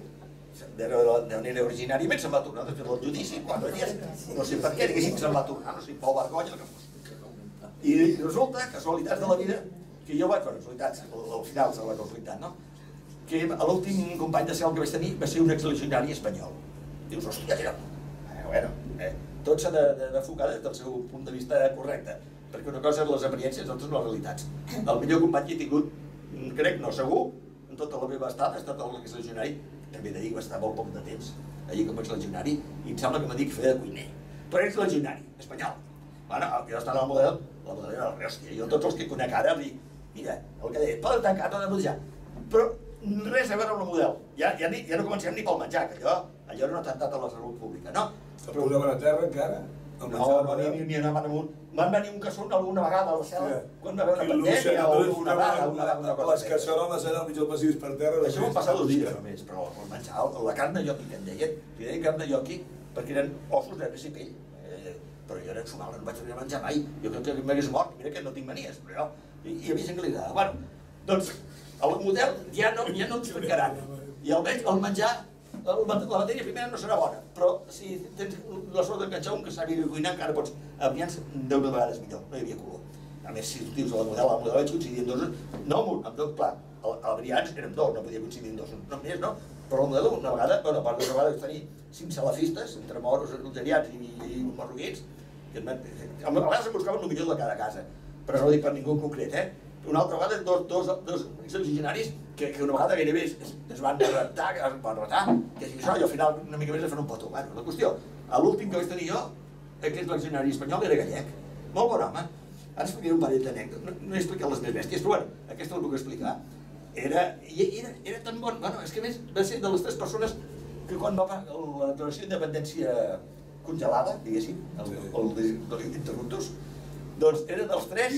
era originàriament, se'n va tornar després del judici, quatre dies, no sé per què, diguéssim, se'n va tornar, no sé, Pau Vergonya, que fos. I resulta, casualitats de la vida, que jo vaig, bueno, casualitats, al final de la casualitat, no? Que l'últim company de cel que vaig tenir va ser un exlegionari espanyol. Dius, hòstia, tira, eh, bueno, eh, tot s'ha d'enfocar des del seu punt de vista correcte, perquè una cosa és les apariències, altres les realitats. El millor company que he tingut, crec, no segur, en tota la meva estada, ha estat l'exlegionari, també de dir que va estar molt poc de temps allí com a exlegionari, i em sembla que m'ha dit que feia de cuiner. Però és legionari, espanyol. Bueno, jo estava al model, la model era la hòstia, jo tots els que conec ara, dic, mira, el que deia, poden tancar, poden pujar, però res a veure amb el model. Ja, ja, ja no comencem ni pel menjar, que allò, allò era un atemptat a la salut pública, no? Se posaven a terra encara? No, no, ni, ni anaven amunt. Van venir un casson alguna vegada a la cel·la, quan va haver una pandèmia o una vaga, una cosa. Les casseroles allà al mig del passadís per terra... Això van passar dos dies només, però el menjar, la carn de lloqui que en deien, li deien carn de lloqui perquè eren ossos, nervis i pell. Però jo era ensumar, no vaig tenir a menjar mai. Jo crec que m'hagués mort, mira que no tinc manies, però jo... I a mi gent que li agrada. Bueno, doncs, el model ja no ens explicaran. I almenys el menjar, la matèria primera no serà bona, però si tens la sort d'enganxar un que sàpiga cuinar encara pots avians deu vegades millor, no hi havia color. A més, si tu dius a la model, a la model vaig coincidir en dos, no amb dos, clar, a Brians érem dos, no podia coincidir en dos, no més, no? Però la model una vegada, bueno, a part d'una vegada vaig tenir cinc salafistes, entre moros, algerians i marroquins, que a vegades em buscaven el millor de cada casa, però no ho dic per ningú en concret, eh? Una altra vegada, dos, dos, dos exlegionaris que, que una vegada gairebé es, es van retar, es van retar, que si això, i al final una mica més es fan un petó. Bueno, la qüestió, l'últim que vaig tenir jo, aquest legionari espanyol era gallec, molt bon home. Ara explicaré un parell d'anècdotes, no, no he explicat les més bèsties, però bueno, aquesta la puc explicar. Era, era, era tan bon, bueno, és que a més va ser de les tres persones que quan va la declaració d'independència congelada, diguéssim, el, el, el interruptus, doncs era dels tres...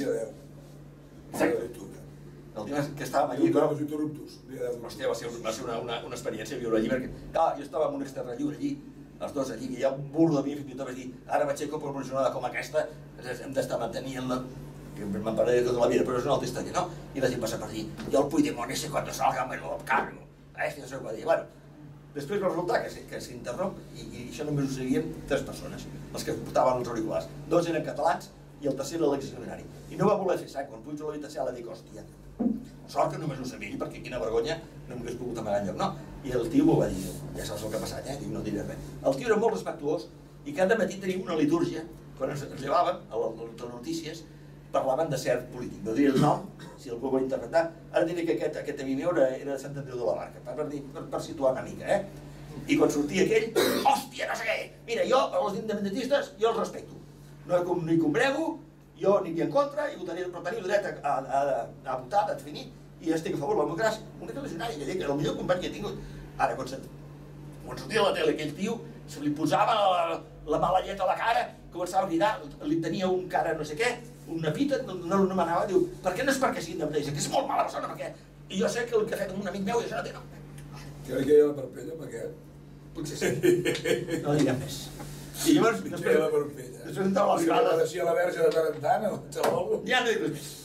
El dia que estàvem allí... Hòstia, va ser, va ser una, una, una experiència viure allí, perquè clar, jo estava en un exterra lliure allí, els dos allí, que hi ha un burro de mi, fins i tot vaig dir, ara m'aixeco per una jornada com aquesta, hem d'estar mantenint la... que me'n parlaré tota la vida, però és una altra història, no? I la gent passa per dir, jo el Puigdemont ese cuando salga me lo cargo. Això és el que va dir. Bueno, després va resultar que s'interromp i, i això només ho seguien tres persones, els que portaven els auriculars. Dos eren catalans i el tercer era l'exlegionari. I no va voler fer sac, quan pujo a l'habitació la dic, hòstia, sort que només ho sabia ell, perquè quina vergonya no m'hagués pogut amagar enlloc, no? I el tio m'ho va dir, ja saps el que ha passat, eh? Dic, no diré res. El tio era molt respectuós i cada matí tenia una litúrgia, quan ens llevaven a les notícies, parlaven de cert polític, no diré el nom, si algú ho va interpretar. Ara diré que aquest, aquest amic meu era, era de Sant Andreu de la Barca, per, per, per situar una mica, eh? I quan sortia aquell, hòstia, no sé què, mira, jo, els independentistes, jo els respecto. No hi combrego, jo n'hi havia en contra, i votaré, però teniu dret a, a, a, a votar, a definir, i estic a favor de la democràcia. Un extraordinari, que era el millor company que he tingut. Ara, quan, quan sortia a la tele aquell tio, se li posava la, la mala llet a la cara, començava a cridar, li tenia un cara no sé què, una pita, no, no l'anomenava, diu, per què no és perquè sigui de Bresa, que és molt mala persona, perquè i jo sé que el que ha fet amb un amic meu i això no té nom. Què li queia la parpella amb aquest? Potser sí. No diguem més. I llavors, Li després, queia la parpella. després entrava a les Li grades. apareixia la verge de tant en tant, el xaval. Ja no dic res més.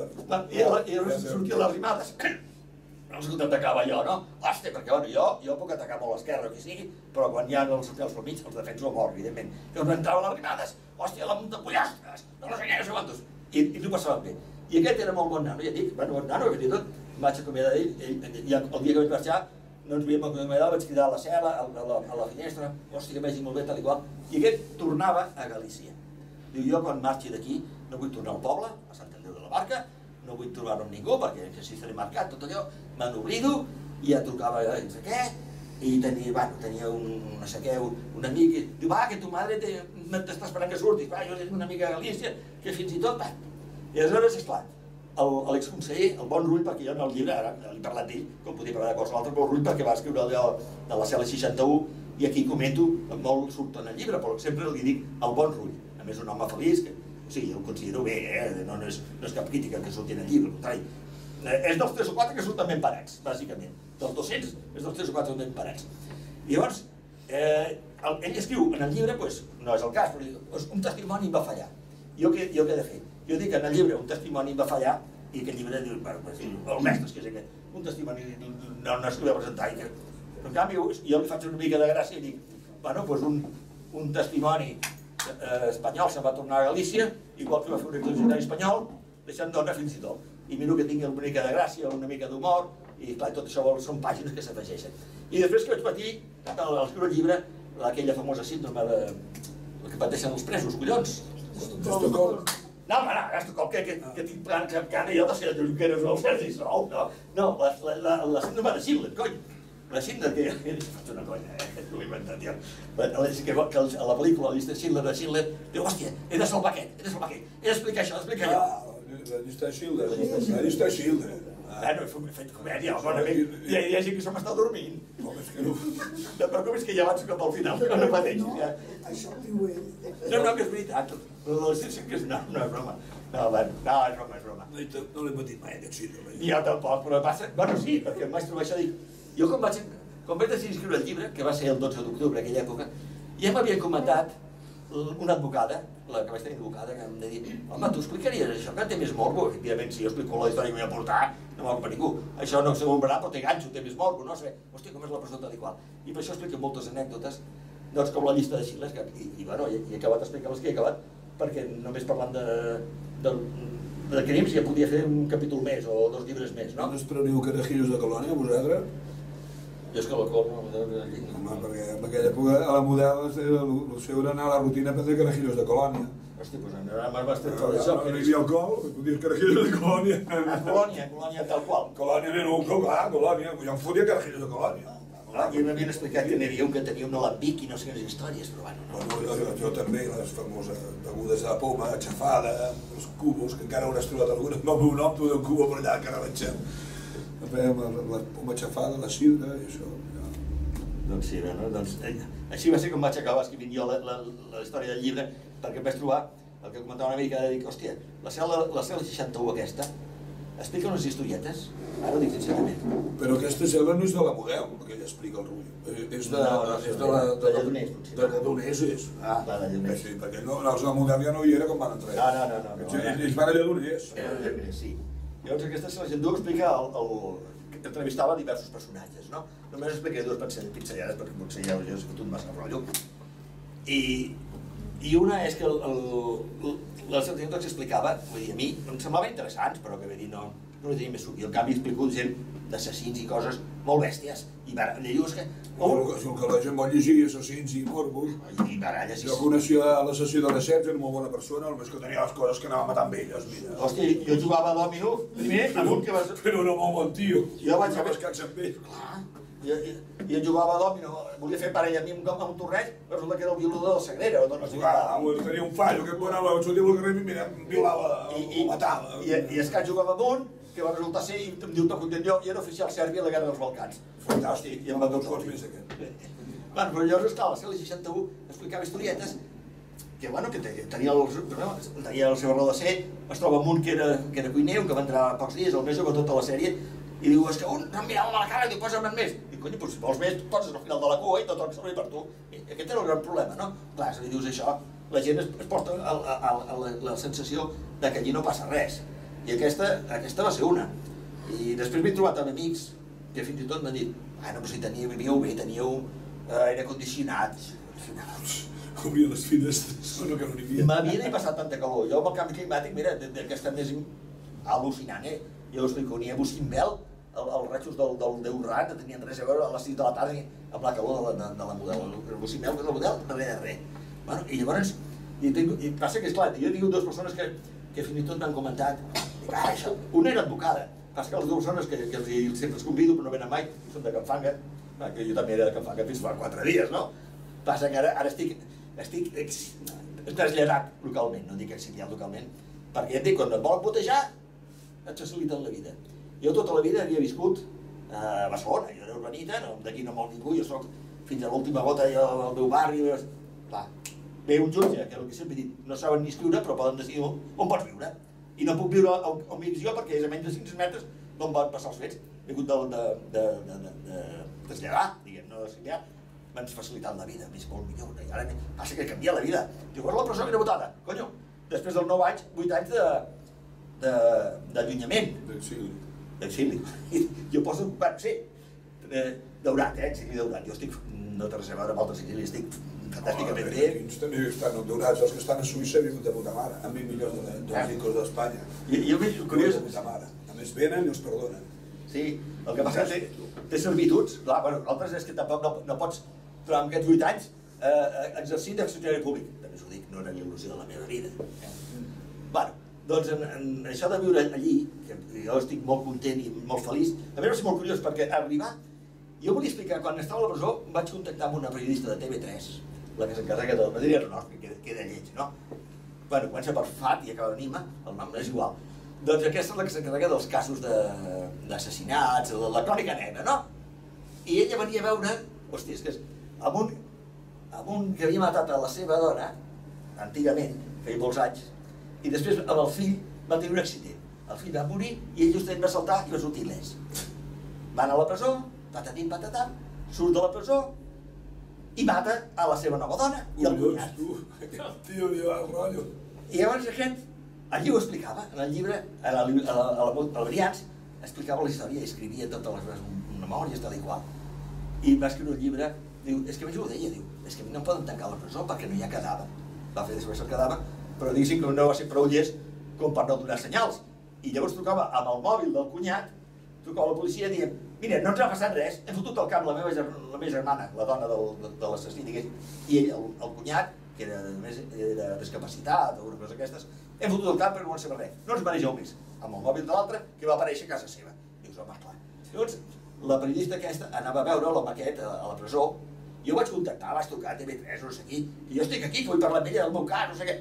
I llavors sortia les rimades. No els que atacava jo, no? Hòstia, perquè bueno, jo, jo puc atacar molt a l'esquerra o qui sigui, però quan hi ha els hotels pel mig, els defenso a mort, evidentment. Que no entraven les rimades, hòstia, la munta pollastres, no sé què, no sé quantos. I, i t'ho passaven bé. I aquest era molt bon nano, ja et dic, bueno, bon nano, que fins i tot em vaig acomiadar d'ell, i el dia que vaig marxar, no ens havíem acomiadat, vaig cridar a la cel·la, a la, a la finestra, hòstia, que vegi molt bé, tal i qual. I aquest tornava a Galícia. Diu, jo quan marxi d'aquí no vull tornar al poble, a Sant Andreu de la Barca, no vull trobar-me amb ningú, perquè si estaré marcat, tot allò, me n'oblido, i ja trucava a no sé què, i tenia, bueno, tenia un, no sé què, un, un amic, i diu, va, que tu madre t'està esperant que surtis, va, jo tinc una amiga a Galícia, que fins i tot, va. I aleshores, esclar, l'exconseller, el Bon Rull, perquè jo en el llibre, ara li he parlat d'ell, com podia parlar de qualsevol altre, Bon Rull, perquè va escriure allò de la cel·la seixanta-u, i aquí comento, molt surt en el llibre, però sempre li dic el Bon Rull, a més un home feliç, que sí, el considero bé, eh? no, no, és, no és cap crítica que surti en el llibre, al contrari. Eh, és dels tres o quatre que surten ben parats, bàsicament. Dels dos-cents és dels tres o quatre ben parats. I llavors, eh, el, ell escriu en el llibre, pues, no és el cas, però diu, un testimoni em va fallar. Jo què, jo què he de fer? Jo dic en el llibre un testimoni em va fallar i que el llibre diu, bueno, pues, el mestre, que és aquest, un testimoni no, no es que va presentar. I que, en canvi, jo li faig una mica de gràcia i dic, bueno, pues un, un testimoni Eh, espanyol se'n va tornar a Galícia, igual que va fer un extraordinari espanyol, deixant dona fins i tot. I miro que tingui una mica de gràcia, una mica d'humor, i clar, tot això són pàgines que s'afegeixen. I després que vaig patir, al escriure el llibre, aquella famosa síndrome de... el que pateixen els presos, collons. D'Estocolm. No, home, no, Estocolm, que, que, que tinc plan que encara jo de ser de Junqueras o el Sergi Sol, no. No, la, la, la, la síndrome de Schindler, cony. La Schindler, que faig una conya, eh? No l'he inventat jo. Que, que a la pel·lícula, la llista de Schindler, de Schindler, diu, hòstia, he de salvar aquest, he de salvar aquest, he d'explicar això, he d'explicar allò. Ah, la llista de Schindler, la llista de Schindler. Bueno, he fet comèdia, home, hi ha gent que se m'està dormint. No, és que no... No, però com és que ja avanço cap al final, no pateixis, ja. Això ho diu ell. No, no, que és veritat, la ciència que és... No, no és broma. No, bueno, no, és broma, és broma. No l'he patit mai, aquest síndrome. Jo tampoc, però passa... Bueno, sí, perquè em vaig trobar això, dic... Jo quan vaig, quan vaig decidir escriure el llibre, que va ser el dotze d'octubre, aquella època, ja m'havia comentat una advocada, la que vaig tenir advocada, que em deia, home, tu explicaries això, que té més morbo? Òbviament, si jo explico la història que m'hi va portar, no m'ho per ningú. Això no se m'ombrarà, però té ganxo, té més morbo, no sé. Hòstia, com és la presó tal i qual. I per això explico moltes anècdotes, doncs com la llista de Schindler, que, i, i bueno, he, he acabat d'explicar les que he acabat, perquè només parlant de, de, de crims ja podia fer un capítol més o dos llibres més, no? No us preniu carajillos de colònia, vosaltres? Jo és que la col no m'ho Home, perquè en aquella època a la model el seu era anar a la rutina a prendre carajillos de colònia. Hòstia, doncs ara m'has tret tot això. No hi havia alcohol, podies carajillos de colònia. A Colònia, Colònia tal qual. Colònia, no, clar, colònia. Jo em fotia carajillos de colònia. Ah, i m'havien explicat que n'hi havia un que tenia un alambic i no sé quines històries, però bueno, no. Bueno, jo, jo també, les famoses begudes de poma, xafada, els cubos, que encara hauràs trobat alguna, amb el meu nom, tu del cubo per allà, que ara veig. Fèiem la poma xafada, la sidra i això. Ja. Doncs sí, bueno, doncs, eh, així va ser com vaig acabar escrivint jo la, la, la història del llibre, perquè em vaig trobar, el que comentava una mica, de dir, hòstia, la cel·la, la cel·la seixanta-u aquesta, explica unes historietes, ara ho dic sincerament. Però aquesta cel·la no és de la model, el que ella explica el Rull. És de, no, no, és de la... De Lledoners, potser. De Lledoners és. Ah, de Lledoners. Sí, perquè no, els de la model ja no hi era com van entrar. No, no, no. no, no. Ells, ells van a Lledoners. Lledoners, sí. Llavors aquesta cel·la seixanta-u explica el, el, que entrevistava diversos personatges, no? Només explicaré dues pinzellades perquè potser ja he fotut massa rotllo. I, i una és que el, el, les anècdotes que explicava, vull dir, a mi em semblava interessants, però que vull dir, no, no li tenia més suc. I en canvi explico gent d'assassins i coses molt bèsties. I baralles que... Oh, si el que la gent vol llegir, assassins i morbos. I baralles i... Jo coneixia a la sessió de les set, era una molt bona persona, només que tenia les coses que anava matant amb elles, mira. Hòstia, jo jugava a dòmino, primer, amb un que vas... Però no molt bon tio. Jo vaig haver... Descans amb ell. Clar. Jo, jo, jo jugava a dòmino, volia fer parella a mi amb, amb un torneig, però resulta que era el violador de Sagrera, o no sé què. Ah, tenia un fallo, que quan anava a sortir al carrer, mira, em violava, o matava. I, i, i és que jugava amb un, que va resultar ser, i em diu, tot content jo, i era oficial sèrvia a la Guerra dels Balcans. Fantàstic, i em va donar fots més aquest. Bueno, però llavors està a la cel·la seixanta-u, explicava historietes, que bueno, que tenia el, tenia el seu raó de ser, es troba amb un que era, que era cuiner, un que va entrar pocs dies, el més jove tota la sèrie, i diu, és que un no em mirava a la cara i diu, posa'm en més. I cony, doncs si vols més, poses al final de la cua i tot el que serveix per tu. I aquest era el gran problema, no? Clar, si li dius això, la gent es, es porta a, a, a, a la, la sensació de que allí no passa res. I aquesta, aquesta va ser una. I després m'he trobat amb amics que fins i tot m'han dit, ah, no, però si teníeu, vivíeu bé, teníeu eh, aire condicionat. Obria les finestres, no que no n'hi havia. M'havia passat tanta calor. Jo amb el canvi climàtic, mira, que està més al·lucinant, eh? Jo us explico, n'hi ha Bucimbel, els ratxos del, del Déu Rat, no tenien res a veure a les sis de la tarda amb la calor de la, de, de la model. El Bucimbel, que és el model, res de res. Bueno, i llavors, i, tinc, i passa que, esclar, jo he tingut dues persones que, que fins i tot m'han comentat, dic, ah, això, una era advocada, passa que les dues persones que, que els, sempre els convido, però no venen mai, són de Campfanga, que jo també era de Campfanga fins fa quatre dies, no? Passa que ara, ara estic, estic ex, traslladat localment, no dic exiliat localment, perquè ja et dic, quan et volen botejar, et faciliten la vida. Jo tota la vida havia viscut a Barcelona, jo era urbanita, no, d'aquí no mou ningú, jo soc fins a l'última gota al meu barri, clar, ve un jutge, que és el que sempre he dit, no saben ni escriure, però poden decidir on, on pots viure. I no puc viure on, on vius jo perquè és a menys de cinc-cents metres d'on van passar els fets. He hagut de, de, de, de, de, de traslladar, diguem, no d'exiliar, m'han facilitat la vida, més molt millor. I ara passa que canvia la vida. Diu, la presó que era votada, conyo, després dels nou anys, vuit anys de d'allunyament. D'exili. D'exili. I jo poso, bueno, sí, daurat, eh, exili daurat. Jo estic, no té res a veure amb altres exilis, estic fantàsticament bé. Ells també estan daurats, els que estan a Suïssa han vingut de puta mare, amb vint milions de, de ricos d'Espanya. I jo veig curiós... De puta mare. A més venen i els perdonen. Sí, el que passa és que té, té servituds, clar, bueno, altres és que tampoc no, no pots, però en aquests vuit anys, eh, exercir de funcionari públic. També us ho dic, no era l'il·lusió de la meva vida. Eh? Bueno, doncs en, en això de viure allí, que jo estic molt content i molt feliç, a mi va ser molt curiós perquè arribar, jo volia explicar, quan estava a la presó vaig contactar amb una periodista de T V tres, la que s'encarrega del Madrid Aeronòstic, que queda lleig, no? Bueno, comença per Fat i acaba d'Anima, el nom és igual. Doncs aquesta és la que s'encarrega dels casos d'assassinats, de, la crònica negra, no? I ella venia a veure, hòstia, és que és, amb un, amb un que havia matat a la seva dona, antigament, feia molts anys, i després amb el fill va tenir un accident. El fill va morir i ell justament va saltar i va sortir il·lès. Van a la presó, patatim, patatam, surt de la presó i mata a la seva nova dona i el cunyat. El tio li va al rotllo. I llavors aquest, allí ho explicava, en el llibre, a la, a la, a la, a Brians, explicava la història i escrivia totes les memòries, tal i qual. I va escriure un llibre, diu, és que a mi ho deia, diu, és que a mi no em poden tancar a la presó perquè no hi ha cadàver. Va fer després el cadàver, però diguéssim que no va ser prou llest com per no donar senyals. I llavors trucava amb el mòbil del cunyat, trucava a la policia i dient, mira, no ens ha passat res, hem fotut al camp la meva, la meva germana, la dona del, de, de l'assassí, diguéssim, i ell, el, el cunyat, que era, més, era discapacitat o una cosa d'aquestes, hem fotut al camp perquè no en sabem res, no ens manegeu més, amb el mòbil de l'altre que va aparèixer a casa seva. Dius, home, clar. Llavors, la periodista aquesta anava a veure la Maquet a, a la presó, jo vaig contactar, vaig trucar a T V tres, no sé qui, i jo estic aquí, que vull parlar amb ella del meu cas, no sé què.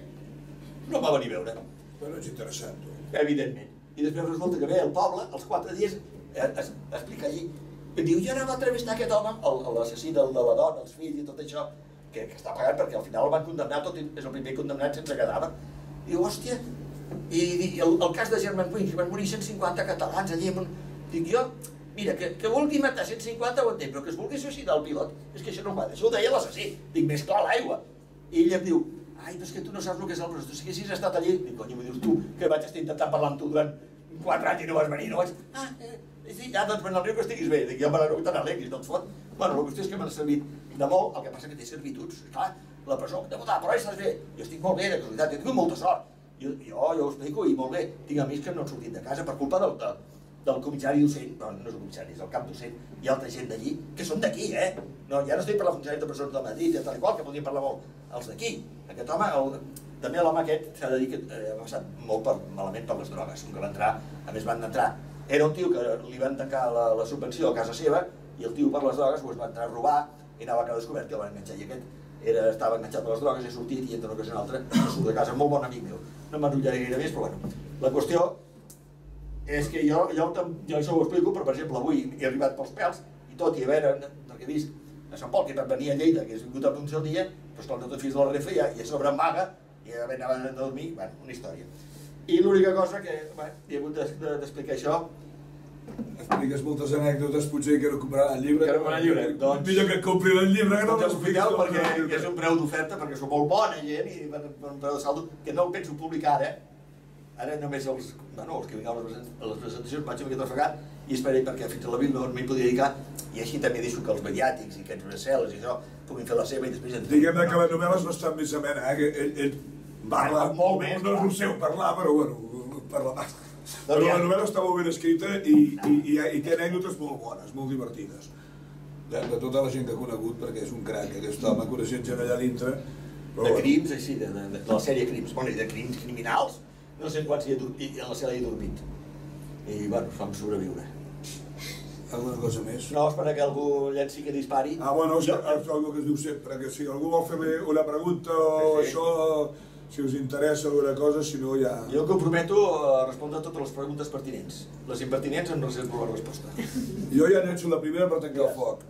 No em va venir a veure. Però ets interessant, tu. Evidentment. I després resulta que ve al poble, els quatre dies, es, es explica allí, i diu, jo anava a entrevistar aquest home, l'assassí de, de la dona, els fills i tot això, que, que està pagat perquè al final el van condemnar, tot és el primer condemnat sense cadàver. I diu, hòstia, i, i el, el cas de Germán Puig, van morir cent cinquanta catalans allí, amb un... Dic jo, mira, que, que vulgui matar cent cinquanta ho entenc, però que es vulgui suïcidar el pilot, és que això no va, això ho deia l'assassí, dic, més clar l'aigua. I ella em diu, ai, però és que tu no saps el que és el presó, si haguessis estat allí, dic, cony, m'ho dius tu, que vaig estar intentant parlar amb tu durant quatre anys i no vas venir, no vaig... Ah, eh, sí, ja, doncs me n'alegro que estiguis bé, dic, jo me n'alegro que te n'alegris, no et fot. Bueno, la qüestió és que m'han servit de molt, el que passa que té servituds, clar, la presó, de votar, però estàs bé, jo estic molt bé, de casualitat, he tingut molta sort. Jo, jo, jo ho explico i molt bé, tinc amics que no han sortit de casa per culpa del, del, del comissari docent, no, no és el comissari, és el cap docent, hi ha altra gent d'allí, que són d'aquí, eh? No, ja no estic per la funcionari de presons de Madrid, tal i qual, que podríem parlar molt, els d'aquí. Aquest home, el, també l'home aquest, s'ha de dir que eh, ha passat molt per, malament per les drogues, com que va entrar, a més van entrar, era un tio que li van tancar la, la subvenció a casa seva, i el tio per les drogues pues, va entrar a robar, i anava a quedar descobert que el van enganxar, i aquest era, estava enganxat a les drogues, i ha sortit, i entra una cosa en altra, i surt de casa, molt bon amic meu. No m'enrotllaré gaire més, però bueno, la qüestió és que jo, jo, jo això ho explico, però per exemple avui he arribat pels pèls, i tot i haver, perquè he vist a Sant Pol, que per venir a Lleida, que és vingut a punts del dia, doncs clar, no te fies de la refa i a sobre amaga, i anava a dormir, bueno, una història. I l'única cosa que, bueno, he hagut d'explicar això. Expliques moltes anècdotes, potser que recuperaran el llibre. Que recuperaran el llibre, doncs... Millor que et comprin el llibre, que no l'expliqueu, perquè és un preu d'oferta, perquè sou molt bona gent, i per un preu de saldo, que no el penso publicar ara. Ara només els, bueno, els que vingueu a les presentacions vaig amb aquest ofegat i esperaré perquè fins a l'abril no m'hi podia dedicar, i així també deixo que els mediàtics i que els bracel·les i això puguin fer la seva i després... Diguem que la novel·la és bastant més amena, eh? Ell parla, molt més, no és un seu parlar, però bueno, parla més. Però la novel·la està molt ben escrita i té anècdotes molt bones, molt divertides. De tota la gent que ha conegut, perquè és un crac, aquest home, coneixent gent allà dintre. De crims, així, de la sèrie crims, bueno, i de crims criminals, no sé quants hi ha la sèrie he dormit. I, bueno, vam sobreviure. Alguna cosa més? No, esperar que algú llenci que dispari. Ah, bueno, és el que es diu sempre, que si algú vol fer una pregunta o això, si us interessa alguna cosa, si no ja... Jo em comprometo a respondre a totes les preguntes pertinents. Les impertinents em reservo la resposta. Jo ja n'he hecho la primera per tancar el foc.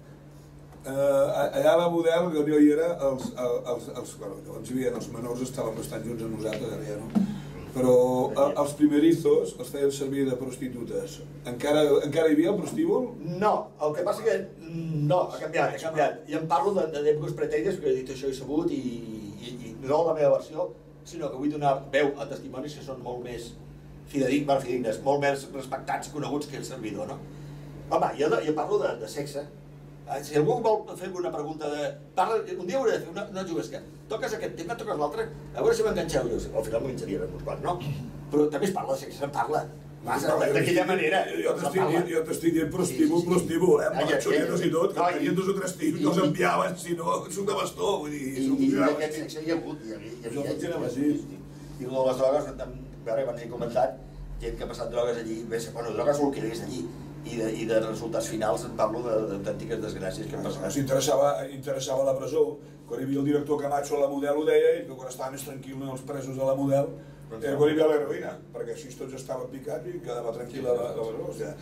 Allà a la Model, que jo hi era, els... Llavors hi havia els menors, estaven bastant junts amb nosaltres, ara ja no. Però els primerizos els feien servir de prostitutes. Encara hi havia el prostíbul? No, el que passa que no, ha canviat, ha canviat. I em parlo d'èpoques preteires, perquè he dit això he sabut, i no la meva versió, sinó que vull donar veu a testimonis que són molt més fidedignes, molt més respectats, coneguts que el servidor, no? Home, jo parlo de sexe. Si algú vol fer una pregunta de... Un dia hauré de fer una... No jugues que... Toques aquest tema, toques l'altre, a veure si m'enganxeu. Al final m'enganxaria amb uns quants, no? Però també es parla de sexe, se'n parla. D'aquella manera. Jo t'estic dient prostíbul, prostíbul, eh? Amb xulletes i tot, que tenien dos o tres tios, no els enviaven, si no, suc de bastó, vull dir... I d'aquest sexe hi ha hagut, hi havia... I les drogues, ara van dir comentat, gent que ha passat drogues allí, bueno, drogues el que hi hagués allí, i de resultats finals en parlo d'autèntiques desgràcies que han passat. S'interessava la presó, quan hi havia el director Camacho a la Model ho deia, i que quan estava més tranquil els presos a la Model, quan hi havia l'heroïna, perquè així tots estaven picats i quedava tranquil a la presó.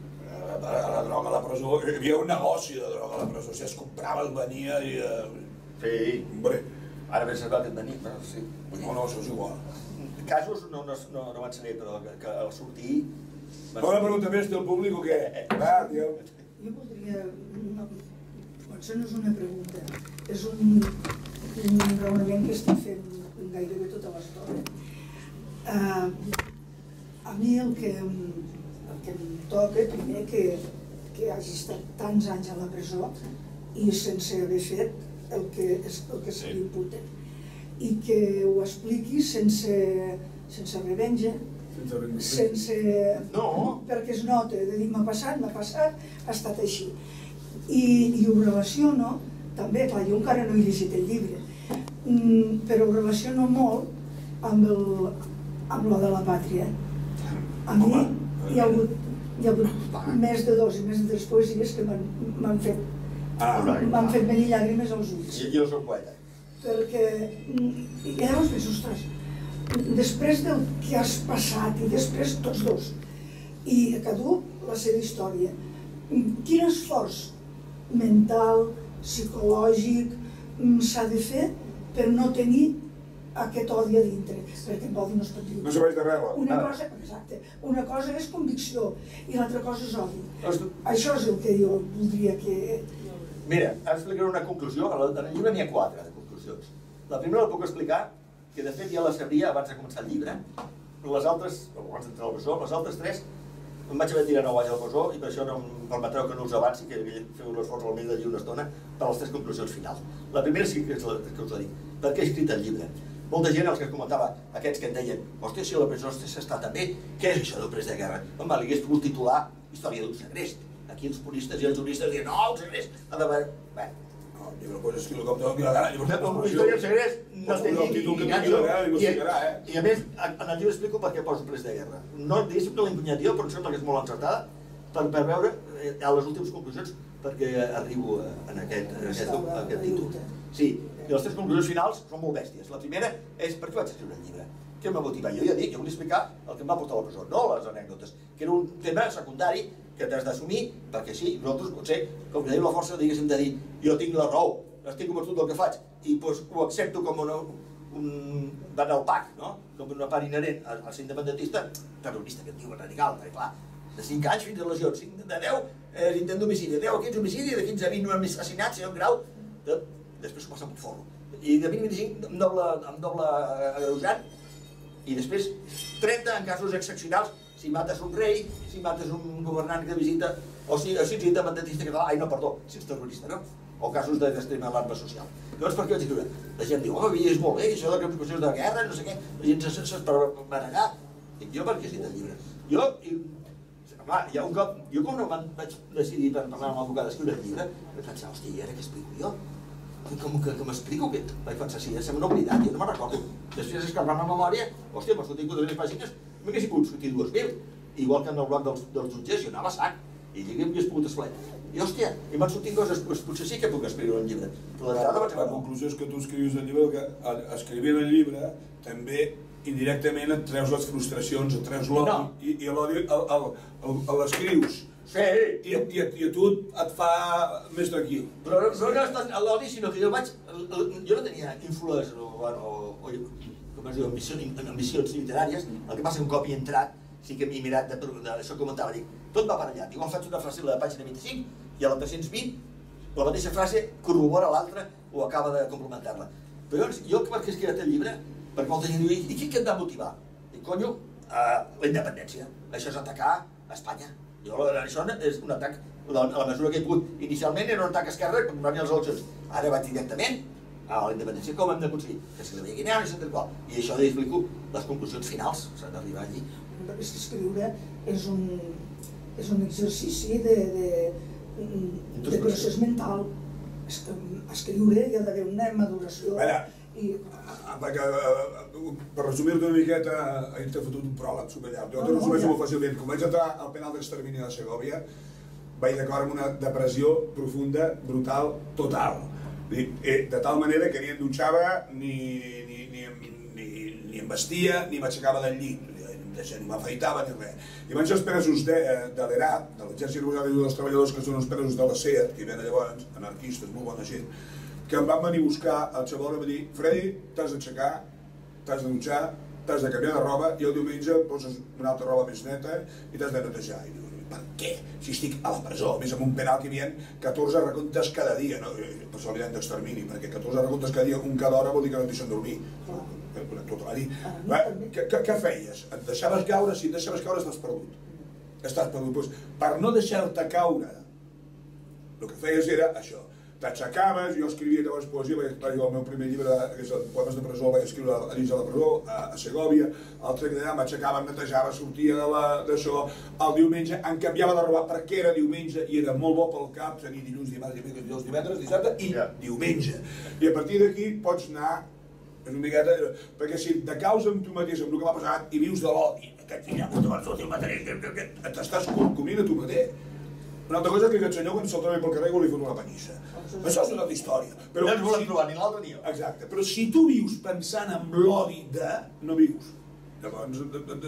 A la droga a la presó, hi havia un negoci de droga a la presó, es comprava, es venia i... Sí, ara ben sabut que et venia, però sí. No, no, això és igual. Casos no van ser, però que al sortir... Bona pregunta més del públic o què? Va, digueu. Jo voldria... Això no és una pregunta, és un raonament que estic fent gairebé tota l'estona. A mi el que em toca, primer, que hagi estat tants anys a la presó i sense haver fet el que se li imputa. I que ho expliqui sense revenja, sense... perquè es nota, de dir, m'ha passat, m'ha passat, ha estat així. I ho relaciono, també, clar, jo encara no he llegit el llibre, però ho relaciono molt amb lo de la pàtria. A mi hi ha hagut més de dos i més de tres poesies que m'han fet venir llàgrimes als ulls. Jo soc poeta. Perquè llavors penso, ostres, després del que has passat i després tots dos, i cada un la seva història, quin esforç mental, psicològic s'ha de fer per no tenir aquest odi a dintre, perquè amb odi no es pot dir. No serveix de res. Una cosa, exacte, una cosa és convicció i l'altra cosa és odi. Això és el que jo voldria que... Mira, ara explicaré una conclusió, en el llibre n'hi ha quatre de conclusions. La primera la puc explicar, que de fet ja la sabria abans de començar el llibre, les altres, abans d'entrar al presó, les altres tres em vaig haver de tirar nou anys al presó i per això no em permetreu que no us avanci, que feu l'esforç al mig de lliure una estona per les tres conclusions finals. La primera sí que us la dic. Per què he escrit el llibre? Molta gent, els que comentava, aquests que em deien, hòstia, si a la presó s'està també, què és això del pres de guerra? Home, li hagués pogut titular Història d'un segrest. Aquí els puristes i els juristes diuen, no, un segrest ha d'haver... Bé, i no pots escriure com te doni la gana. La història del segrest no té ni... I a més, en el llibre explico per què poso pres de guerra. No, diguéssim que l'he empunyat jo, però em sembla que és molt encertada, per veure a les últimes conclusions perquè arribo en aquest títol. Sí, i les tres conclusions finals són molt bèsties. La primera és per què vaig escriure el llibre. Què em va motivar? Jo ja dic, jo volia explicar el que em va portar a la presó, no les anècdotes, que era un tema secundari que que t'has d'assumir, perquè sí, nosaltres potser, com que tenim la força, diguéssim, de dir jo tinc la raó, estic convençut del que faig, i doncs ho accepto com una, un van al pack, no? Com una part inherent al ser independentista, terrorista, que et diuen radical, perquè clar, de cinc anys fins a lesions, de deu eh, intent d'homicidi, de deu a quinze homicidi, de quinze a vint assassinats, segon grau, de... després s'ho passa amb un forro, i de vint a vint-i-cinc amb doble, amb doble agreujant, i després trenta en casos excepcionals, si mates un rei, si mates un governant que visita, o si, o si ets independentista català, ai no, perdó, si ets terrorista, no? O casos d'extrema alarma social. Llavors, per què vaig escriure? La gent diu, oh, és molt bé, això de les qüestions de guerra, no sé què, la gent s'esparverarà. Dic, jo per què he escrit el llibre? Jo, i, home, hi ha un cop, jo com no vaig decidir per parlar amb l'advocat d'escriure el llibre, vaig pensar, hòstia, i ara què explico jo? Com que, que m'explico què? Vaig pensar, sí, sembla oblidat, jo no me'n recordo. Després escarbant la memòria, hòstia, m'ha sortit quatre mil pàgines, m'haguessin pogut sortir dues mil. Igual que en el bloc dels, dels jutges, jo anava a sac, i allà m'hagués pogut esplaiar. I hòstia, i m'han sortit coses, doncs potser sí que puc escriure un llibre. Però la, la, la conclusió és que tu escrius el llibre, que escrivint el llibre també indirectament et treus les frustracions, et treus l'odi, no. i, i l'odi l'escrius. Sí. I, i, I a tu et fa més tranquil. Però no, no, no és tant l'odi, sinó que jo vaig... Jo no tenia ínfules o, o, o com es diu, ambicions, ambicions literàries, el que passa que un cop hi he entrat, sí que m'he mirat de, de, de això que comentava, dic, tot va per allà. Igual faig una frase a la pàgina vint-i-cinc i a la tres-cents vint la mateixa frase corrobora l'altra o acaba de complementar-la. Però llavors, jo per què he escrit el llibre? Perquè molta gent diu, i què et va motivar? Dic, conyo, uh, la independència. Això és atacar a Espanya. Jo, això és un atac, la, a la mesura que he pogut. Inicialment era un atac a esquerra per donar-hi les eleccions. Ara vaig directament a la independència, com hem d'aconseguir? Que si la veia guineana, i qual. I això explico les conclusions finals, s'han d'arribar allí. Perquè escriure és un, és un exercici de, de, de procés mental. Escriure hi ha d'haver una maduració. Ara, i... perquè, per resumir-te una miqueta, he fotut un pròleg superllarg. Jo t'ho resumeixo molt fàcilment. Quan vaig entrar al penal d'extermini de Segòvia, vaig d'acord amb una depressió profunda, brutal, total. De tal manera que ni em dutxava, ni, ni, ni, ni, ni em vestia, ni m'aixecava del llit. Ni m'afeitava ni res. I van ser els presos de, de l'E R A, de l'Exèrcit Rural d'Ajuda dels Treballadors, que són els presos de la SEAT, que hi ven llavors, anarquistes, molt bona gent, que em van venir a buscar al xaval i em va dir, Freddy, t'has d'aixecar, t'has de dutxar, t'has de canviar de roba i el diumenge poses una altra roba més neta i t'has de netejar. I diu, per què? Si estic a la presó, a més amb un penal que hi havia catorze recomptes cada dia, no? Per això li han d'extermini, perquè catorze recomptes cada dia, un cada hora vol dir que no et deixen dormir. Tot va dir, què feies? Et deixaves caure? Si et deixaves caure estàs perdut. Estàs perdut. Pues, per no deixar-te caure, el que feies era això. T'aixecaves, jo escrivia llavors poesia, perquè el meu primer llibre, que és el Poemes de presó, el vaig escriure a dins de la presó, a, a Segòvia, el tret d'allà m'aixecava, em netejava, sortia d'això, el diumenge em canviava de roba perquè era diumenge i era molt bo pel cap, tenir dilluns, dimarts, dimecres, divendres, dissabte i diumenge. I a partir d'aquí pots anar és una miqueta, perquè si de causa amb tu mateix, amb el que m'ha passat, i vius de l'odi, aquest fill de puta va sortir el matarell, t'estàs cobrint a tu mateix. Una altra cosa és que aquest senyor, quan se'l trobi pel carrer, vol li fotre una panyissa. Això és una altra història. No ens volem trobar ni l'altre ni jo. Exacte, però si tu vius pensant en l'odi de, no vius. Llavors,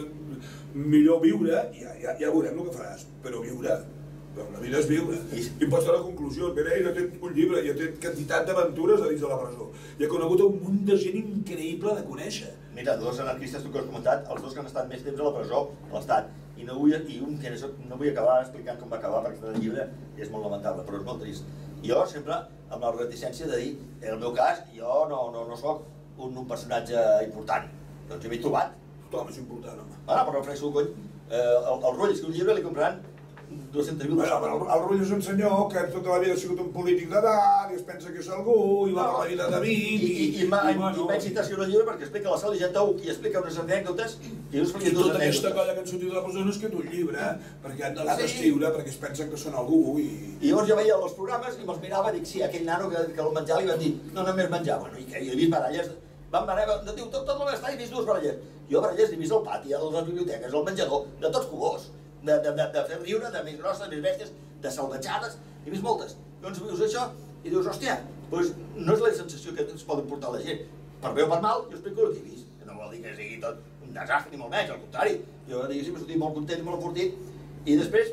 millor viure, ja veurem el que faràs, però viure. La vida és viure. I pots treure conclusions. Bé, ell ha fet un llibre, i ha fet quantitat d'aventures a dins de la presó. I ha conegut un munt de gent increïble de conèixer. Mira, dos anarquistes que has comentat, els dos que han estat més temps a la presó, a l'Estat, i no vull, i un que no vull acabar explicant com va acabar, perquè el llibre és molt lamentable, però és molt trist. Jo sempre, amb la reticència de dir, en el meu cas, jo no, no, no soc un, un personatge important. Doncs m'he trobat. Tothom és important, home. Ara, però refreixo, cony, eh, el, el Rull és que un llibre li compraran dues-centes mil persones. El, el Rull és un senyor que tota la vida ha sigut un polític d'edat i es pensa que és algú i va per la vida de vint i... I, i, i, i vaig citar un llibre perquè explica la Sal i Gentau i explica unes anècdotes i us I tota aquesta colla que han sortit de la presó no és que tu un llibre, perquè han d'anar a escriure, perquè es pensen que són algú i... I llavors jo veia els programes i me'ls mirava i dic, sí, aquell nano que, que el menjar li van dir, no, només menjar, bueno, i que he vist baralles, van barallar, diu, tot, tot el meu estat he vist dues baralles. Jo baralles he vist al pati, a les biblioteques, al menjador, de tots colors. De, de, de, de fer riure, de més grosses, més bèsties, de salvatjades, i més moltes. Llavors vius això i dius, hòstia, doncs no és la sensació que ens poden portar la gent. Per bé o per mal, jo explico el que he vist. Que no vol dir que sigui tot un desastre, ni molt menys, al contrari. Jo, diguéssim, he sortit molt content i molt enfortit, i després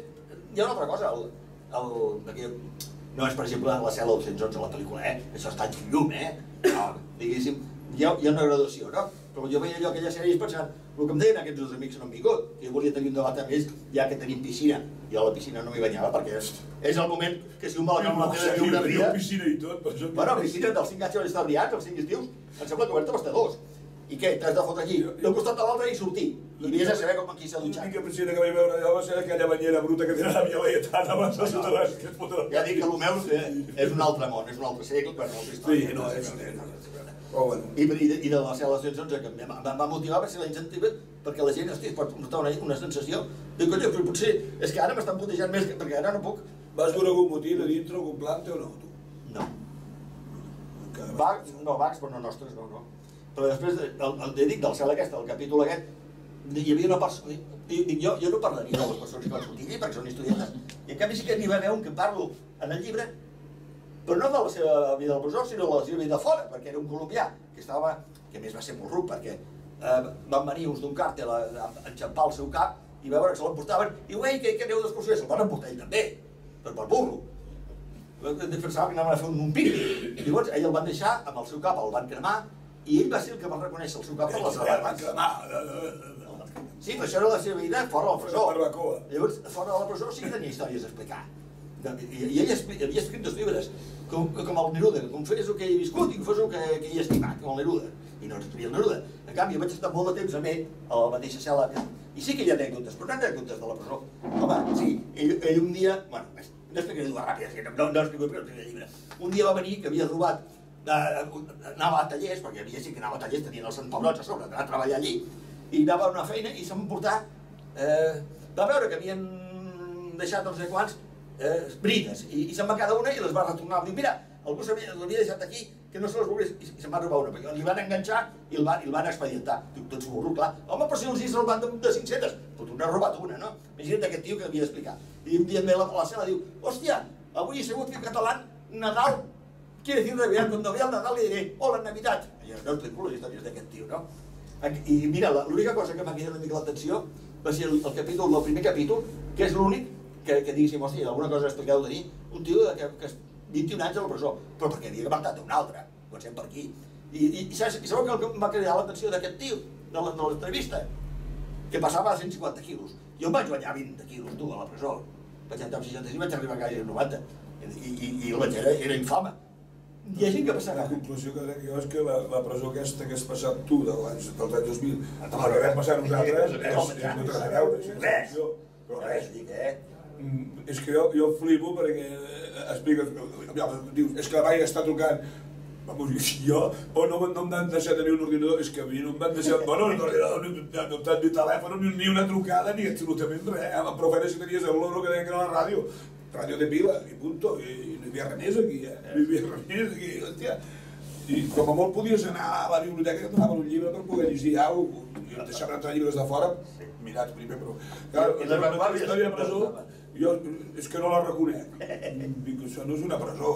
hi ha una altra cosa, el, el, no és, per exemple, la cel·la dos-cents onze a la pel·lícula, eh? Això està en llum, eh? No, diguéssim, hi ha, hi ha una graduació, no? Però jo veia allò, aquella sèrie, pensant, el que em deien aquests dos amics que no han vingut, que jo volia tenir un debat amb ells, ja que tenim piscina. Jo a la piscina no m'hi banyava, perquè és, és el moment que si un vol anar amb la teva llum de vida... piscina i tot, per això... Bueno, piscina dels cinc anys que estar briats, els cinc estius, em sembla que oberta bastadors. I què? T'has de fotre allí, d'un costat a l'altre i sortir. I vés a saber com aquí s'ha dutxat. L'única piscina que vaig veure allò va ser aquella banyera bruta que tenia la Via Laietana abans de sota les que et fotrà. Ja dic que el meu és un altre món, és un altre segle, però no és història. Sí, no, és... Oh, bueno. I, i, de, I de la cel·la dos-cents onze, que em va motivar per ser la incentiva, perquè la gent, hosti, es pot notar una, una sensació de coño, però potser és que ara m'estan putejant més, perquè ara no puc... Vas dur algun motiu a dintre, algun plante o no, tu? No. Vags, no, vags, però no nostres, no, no. Però després, el, el, dic del cel aquest, el capítol aquest, hi havia una persona... Dic, jo, jo no parlaria de les persones que van sortir allí, perquè són estudiantes, i en canvi sí que n'hi va haver un que parlo en el llibre, però no de la seva vida al presó, sinó de la seva vida fora, perquè era un colombià, que estava, que a més va ser molt ruc, perquè eh, van venir uns d'un càrtel a, a enxampar el seu cap, i va veure que se l'emportaven, i diu, ei, què, què aneu d'excursió? Se'l van emportar ell també, per, per burro. Pensava que anaven a fer un, un pic. I llavors, ell el van deixar amb el seu cap, el van cremar, i ell va ser el que va reconèixer el seu cap per les alarmes. Sí, però això era la seva vida fora de la presó. Llavors, fora de la presó sí que tenia històries a explicar. I ell havia escrit dos llibres, com el Neruda, que confés el que he viscut i confés el que he estimat, com el Neruda. I no escrivia el Neruda. En canvi, jo vaig estar molt de temps amb ell, a la mateixa cel·la. I sí que hi ha anècdotes, però no anècdotes de la presó. Home, sí, ell un dia... Bueno, no explicaré dues ràpides, no explico el primer llibre. Un dia va venir que havia robat, anava a tallers, perquè havia gent que anava a tallers, tenien els Pebrots a sobre, d'anar a treballar allí, i anava a una feina i se'm portar... Va veure que havien deixat no sé quants brides, i se'n va quedar una i les va retornar. Diu, mira, algú l'havia deixat aquí, que no se les volgués, i se'n va robar una, perquè li van enganxar i el van expedientar. Diu, tot s'ho clar. Home, però si els hi se'l van de cinc-centes, però tu n'has robat una, no? Imagina't aquest tio que havia d'explicar. I un dia ve a la cel·la, diu, hòstia, avui he sabut que en català Nadal quiere decir Navidad, cuando vea el Nadal le diré, hola, Navidad. I no explico les històries d'aquest tio, no? I mira, l'única cosa que m'ha cridat una mica l'atenció va ser el capítol, el primer capítol, que és l'únic que diguéssim, hòstia, alguna cosa explicar ho tenir, un tio que vint-i-un anys a la presó, però perquè havia matat un altre, comencem per aquí. I sabeu que em va cridar l'atenció d'aquest tio, de l'entrevista, que passava a cent cinquanta quilos. Jo em vaig guanyar vint quilos, tu, a la presó. Vaig entrar amb seixanta-sis i vaig arribar a gairebé novanta. I el vaig era infame. Hi ha gent que passa... La conclusió que crec jo és que la presó aquesta que has passat tu dels anys dos mil, amb la que vam passar nosaltres, no té res a veure. Res, però res, dic, eh? És que jo flipo perquè expliques, dius, és que vaig estar trucant, jo, o no em van deixar tenir un ordinador, és que a mi no em van deixar, bueno, un ordinador, ni telèfon, ni una trucada, ni absolutament res, però feina si tenies el loro que deien que era la ràdio, ràdio de pila, i punto, i no hi havia res més aquí, eh, no hi havia res més aquí, hòstia. I com a molt podies anar a la biblioteca que et donaven un llibre per poder llegir alguna cosa, i et deixaven entrar llibres de fora, mirats primer, però... Clar, la història de presó, jo és que no la reconec, dic, això no és una presó.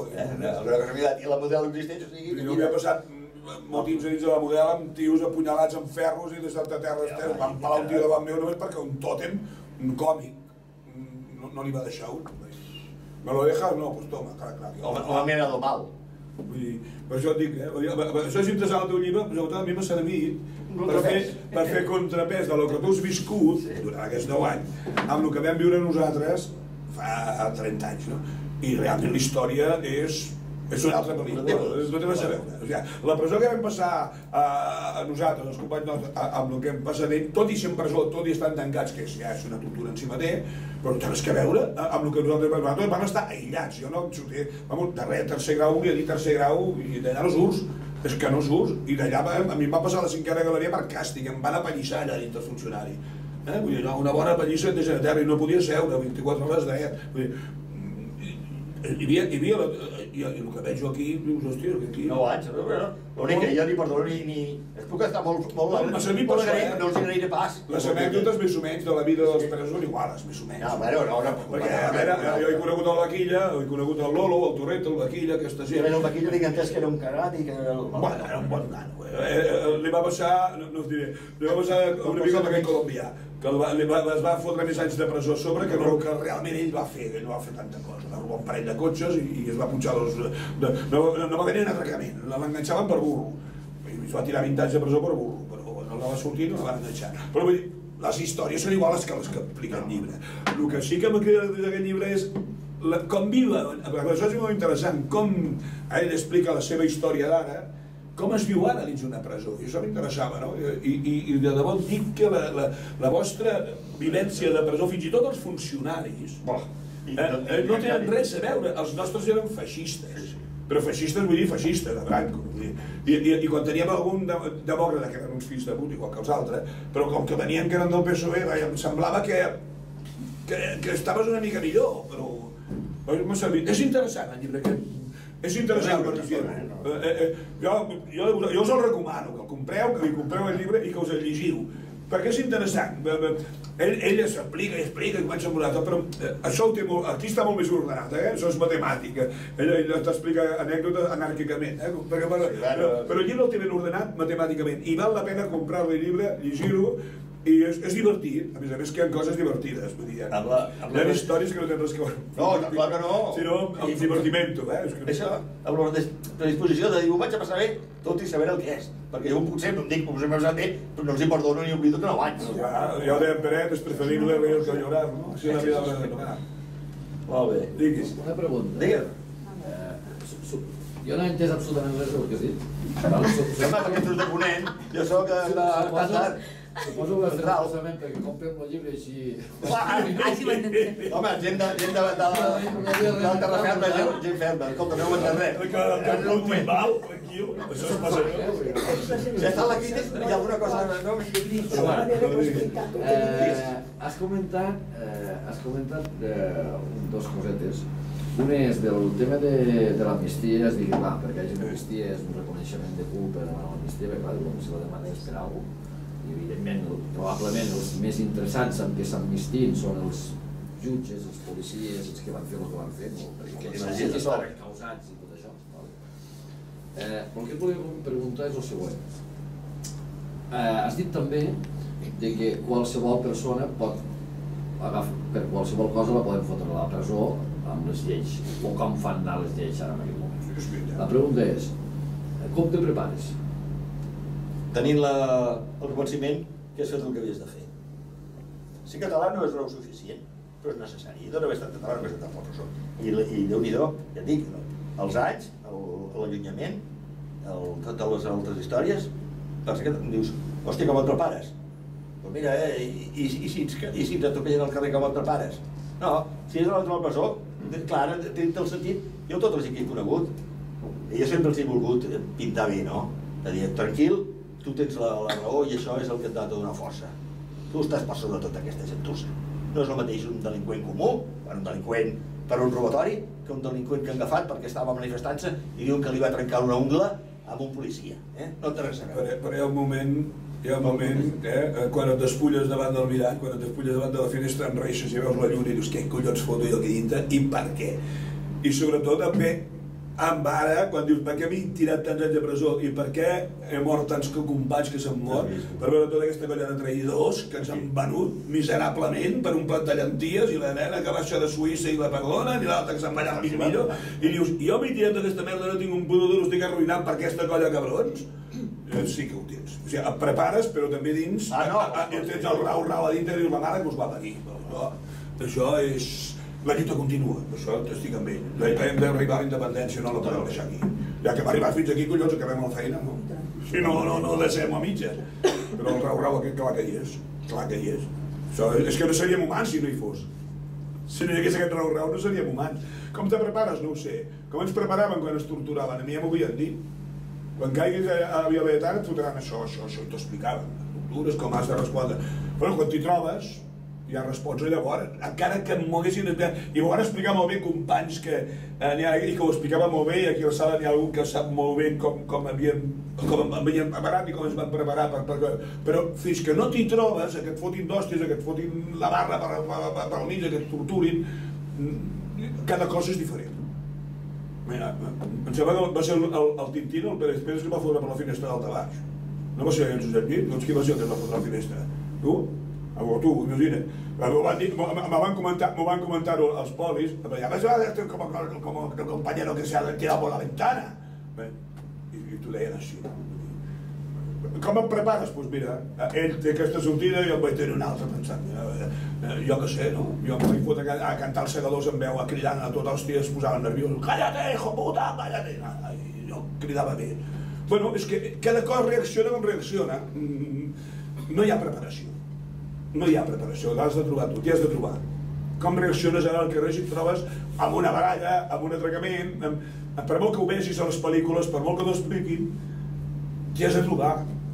I la model existeix, o sigui... Jo havia passat motins a dins de la model amb tios apunyalats amb ferros i de Santa Terra Esters, van parar un tio davant meu només perquè un tòtem, un còmic, no li va deixar un. ¿Me lo dejas? No, pues toma, clar, clar. O m'ha mirado mal. Vull dir, per això et dic, eh? Això és interessant el teu llibre, però a mi m'ha servit per fer contrapès de lo que tu has viscut durant aquests deu anys amb el que vam viure nosaltres fa trenta anys, no? I realment la història és és una altra pel·lícula, no té res a veure. La presó que vam passar a nosaltres, els companys nostres, amb el que hem passat ell, tot i ser en presó, tot i estar tancats, que ja és una tortura en si mateix, però no té res a veure amb el que nosaltres vam passar. Vam estar aïllats, jo no sortia, de res, tercer grau, volia dir tercer grau, i d'allà no surts, és que no surts, i d'allà a mi em va passar la cinquena galeria per càstig, em van apallissar allà dintre el funcionari. Vull dir, una bona apallissa et deixa a terra i no podia seure, vint-i-quatre hores dret. Hi havia, hi havia, i el que veig aquí, dius, hòstia, aquí... Nou anys, però L'únic que jo ni perdono ni... Es puc estar molt agraït, no els agrairé pas. Les anècdotes més o menys de la vida dels presos són iguales, més o menys. No, bueno, no, no. Perquè, a veure, jo he conegut el Vaquilla, he conegut el Lolo, el Torret, el Vaquilla, aquesta gent. El Vaquilla tinc entès que era un cagat i que era... Bueno, era un bon nano. Li va passar, no us diré, li va passar una mica amb aquell colombià, que es va fotre més anys de presó a sobre que no que realment ell va fer, ell no va fer tanta cosa, va robar un parell de cotxes i es va punxar els... No va tenir un atracament, l'enganxaven per burro, i es va tirar vint anys de presó per burro, però no la va sortir i no la van enganxar. Però vull dir, les històries són iguals que les que explica el llibre. El que sí que m'ha quedat d'aquest llibre és com viu, això és molt interessant, com ell explica la seva història d'ara, com es viu ara dins una presó, i això m'interessava, no? I, i, i de debò dic que la, la, la vostra vivència de presó, fins i tot els funcionaris, eh, eh, no tenen res a veure, els nostres eren feixistes, però feixistes vull dir feixistes, de Franco, I, i, i quan teníem algun demòcrata que eren uns fills de puta, igual que els altres, però com que venien que eren del P S O E, em semblava que, que, que estaves una mica millor, però és interessant el llibre aquest. És interessant, perquè eh, eh, jo, jo, jo us el recomano, que el compreu, que li compreu el llibre i que us el llegiu, perquè és interessant. Ell, ell s'explica i explica i comença amb una altra, però eh, això ho té molt, aquí està molt més ordenat, eh? Això és matemàtica. Ell, ell t'explica anècdotes anàrquicament, eh? Perquè, però, però, però el llibre el té ben ordenat matemàticament i val la pena comprar-li el llibre, llegir-lo, i és, és divertit, a més a més que hi ha coses divertides, vull dir, hi ha, la, hi ha històries que no tenen res que veure. No, clar que no. Sinó amb divertimento, eh? Això, amb la predisposició de dir, ho vaig a passar bé, tot i saber el que és. Perquè jo potser no em dic, potser m'he passat bé, però no els hi perdono ni oblido que no vaig. Ja, ja ho deia Peret, és preferible reír que llorar, no? Així és la vida de la novel·la. Molt bé. Diguis. Una pregunta. Digue'm. Jo no he entès absolutament res del que has dit. Home, perquè tu ets de Ponent, jo soc de... Suposo que estem justament perquè comprem el llibre així... Home, gent de... gent de... del Terraferma, gent ferma. Escolta, no ho entès res. Que no tinc mal, tranquil, això es passa bé. Si està la crítica, hi ha alguna cosa... Has comentat... Has comentat dos cosetes. Una és del tema de l'amnistia, es digui, clar, perquè hi hagi una amnistia és un reconeixement de culpa de l'amnistia, perquè clar, si la demanda és per alguna cosa, i evidentment, probablement els més interessats en què s'amnistien són els jutges, els policies, els que van fer el que van fer, perquè ells sí que estan causats i tot això. El que et volia preguntar és el següent. Has dit també que qualsevol persona pot agafar, per qualsevol cosa la poden fotre a la presó amb les lleis, o com fan anar les lleis ara en aquest moment. La pregunta és, com te prepares? Tenint la, el convenciment que has fet el que havies de fer. Ser català no és prou suficient, però és necessari. Jo no he estat català, no he estat professor. I, i Déu-n'hi-do, ja et dic, els anys, l'allunyament, totes les altres històries, pensa que em dius, hòstia, com et prepares? Doncs mira, eh, i, i, i, si ens, i si ens atropellen al carrer, com et prepares? No, si és a l'altre presó, clar, té el sentit, jo tots els he conegut, i jo sempre els he volgut pintar bé, no? És a dir, tranquil, tu tens la, la raó i això és el que et ha de donar força. Tu estàs per sobre de tota aquesta gentussa. No és el mateix un delinqüent comú, un delinqüent per un robatori, que un delinqüent que han agafat perquè estava manifestant-se i diuen que li va trencar una ungla amb un policia. Eh? No té res a veure. Però hi ha un moment, hi ha un moment eh, quan et despulles davant del mirall, quan et despulles davant de la finestra, enreixes i veus la lluna i dius què collons foto jo aquí dintre i per què? I sobretot també amb ara, quan dius per què m'he tirat tants anys de presó i per què he mort tants companys que s'han mort, per veure tota aquesta colla de traïdors que ens han venut miserablement per un plat de llenties i la nena que baixa de Suïssa i la perdonen i l'altra que se'n va allà mig millor i dius, jo m'he tirat d'aquesta merda, no tinc un puto duro, estic arruïnant per aquesta colla de cabrons. Sí que ho tens. O sigui, et prepares però també dins ah, no, tens el rau-rau a dintre i dius la mare que us va parir. Això és... La lluita continua, això t'estic amb ell. Hem d'arribar a la independència, no la podem deixar aquí. Ja que hem arribat fins aquí, collons, acabem la feina, no? Si no, no, no deixem a mitges. Però el rau-rau aquest, clar que hi és. Clar que hi és. Això és que no seríem humans si no hi fos. Si no hi hagués aquest rau-rau no seríem humans. Com te prepares? No ho sé. Com ens preparaven quan ens torturaven? A mi ja m'ho havien dit. Quan caiguis a Violeta et fotran això, això, això, i t'ho explicaven. Tortures, com has de respondre. Però quan t'hi trobes, ja respons a llavors, encara que m'ho haguessin... I m'ho van explicar molt bé companys que, eh, i que ho explicava molt bé, i aquí a la sala n'hi ha algú que sap molt bé com, com havien com havien preparat i com es van preparar per, per, però fins que no t'hi trobes, que et fotin d'hòsties, que et fotin la barra per, per, per, per al mig, que et torturin, cada cosa és diferent. Mira, em sembla que va ser el, el, el Tintino, el Pérez Pérez, que va fotre per la finestra d'alta baix. No va ser el Josep Llit? Doncs qui va ser el que es va fotre a la finestra? Tu? O tu, imagina't. M'ho van comentar, m'ho van comentar els polis, ja vas a com el compañero que se ha tirado por la ventana. I t'ho deien així. Com et prepares? Doncs mira, ell té aquesta sortida i jo vaig tenir una altra pensant. Jo què sé, no? Jo em vaig fotre a cantar els segadors en veu, a cridant a tots els tios, es posaven nerviosos. Cállate, hijo puta, cállate! I jo cridava bé. Bueno, és que cada cosa reacciona com reacciona. No hi ha preparació. No hi ha preparació, l'has de trobar tu, t'hi has de trobar. Com reacciones ara al carrer si et trobes amb una baralla, amb un atracament, amb... per molt que ho vegis a les pel·lícules, per molt que t'ho expliquin, t'hi has de trobar.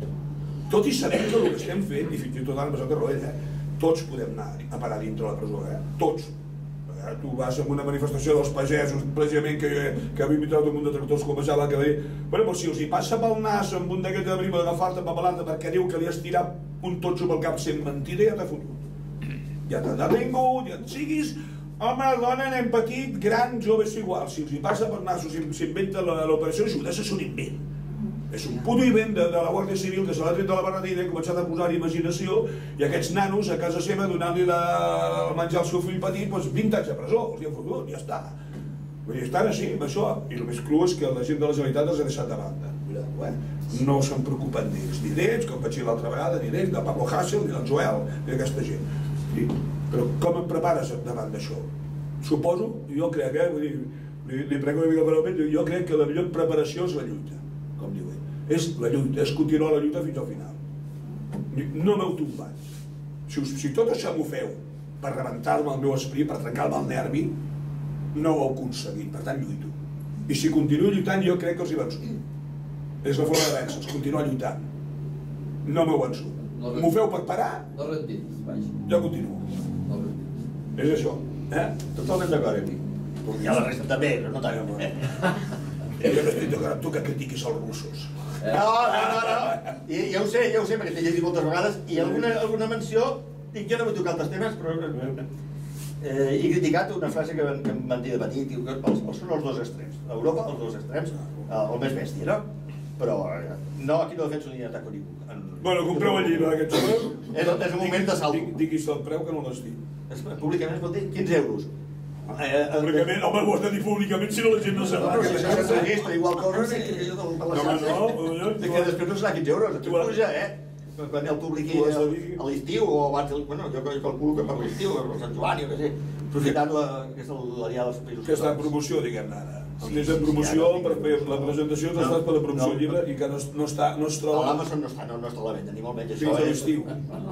Tot i sabem que el que estem fent, i fins i tot ara amb Roella, tots podem anar a parar dintre la presó, eh? Tots. Tu vas a una manifestació dels pagesos, precisament que, que havia invitat un munt de tractors com passava que deia, bueno, però si els hi passa pel nas amb un d'aquest abril d'agafar-te papelar-te perquè diu que li has tirat un totxo pel cap sent mentida, ja t'ha fotut. Ja t'ha detingut, ja et siguis home, dona, nen petit, gran, jove, és igual. Si els hi passa per nas o si s'inventa l'operació Judes, és un invent. És un puto invent de, de la Guàrdia Civil que se l'ha tret de la barretina i ha començat a posar-hi imaginació i aquests nanos a casa seva donant-li el menjar al seu fill petit, doncs vint anys a presó, els hi han fotut, ja està. Vull dir, estan així amb això. I el més cru és que la gent de la Generalitat els ha deixat de banda. No se'n preocupen d'ells, ni d'ells, com vaig dir l'altra vegada, ni d'ells, de Pablo Hasél, ni del Joel, ni d'aquesta gent. Sí? Però com et prepares davant d'això? Suposo, jo crec, eh? Vull dir, li, li prego una mica per almenys, jo crec que la millor preparació és la lluita, com diu ell. És la lluita, és continuar la lluita fins al final. No m'heu tombat. Si, us, si tot això m'ho feu per rebentar-me el meu esperit, per trencar-me el nervi, no ho heu aconseguit, per tant lluito. I si continuo lluitant, jo crec que els hi vençut. És la forma de vèncer, continuar lluitant. No m'heu vençut. M'ho feu per parar? No rendit, vaja. Jo continuo. No rendit. És això. Eh? Totalment d'acord amb mi. I a la resta també, però no tant. Jo no estic d'acord amb tu que critiquis els russos. No, no, no, no. I, ja ho sé, ja ho sé, perquè t'he llegit moltes vegades i alguna, alguna menció, dic, jo no vull tocar altres temes, però eh, he criticat una frase que, que em van dir de petit, diu que els, els són els dos extrems. A Europa, els dos extrems, el més bèstia, no? Però eh, no, aquí no defenso ni ataco ningú. En... Bueno, compreu el llibre d'aquest senyor. És, és un moment de salto. Diguis el preu que no l'estic. Públicament es pot dir quinze euros. Eh, públicament, home, ho has de dir públicament si no la gent no sap. No, però si això és registre, igual cosa, que jo de la xarxa. No, no, que després no serà quinze euros, tu puja, eh? Quan el publiqui a l'estiu o abans, bueno, jo calculo que per l'estiu, per Sant Joan, jo què sé, aprofitant aquesta l'aliada dels països. Que està en promoció, diguem-ne ara. El tens en promoció per fer la presentació, tu estàs per la promoció del llibre i que no es troba... A l'Amazon no està, no està a la venda, ni molt menys això. Fins a l'estiu.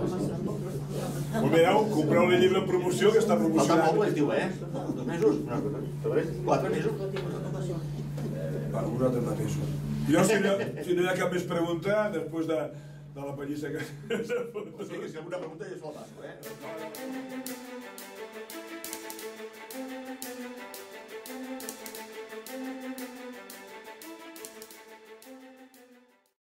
Mireu, compreu el llibre en promoció que està promocionat. Falta molt l'estiu, eh? Dos mesos? Quatre mesos? Per vosaltres mateixos. Jo, si no hi ha cap més pregunta, després de la pallissa que... O sigui, si hi ha alguna pregunta, jo se la passo, eh?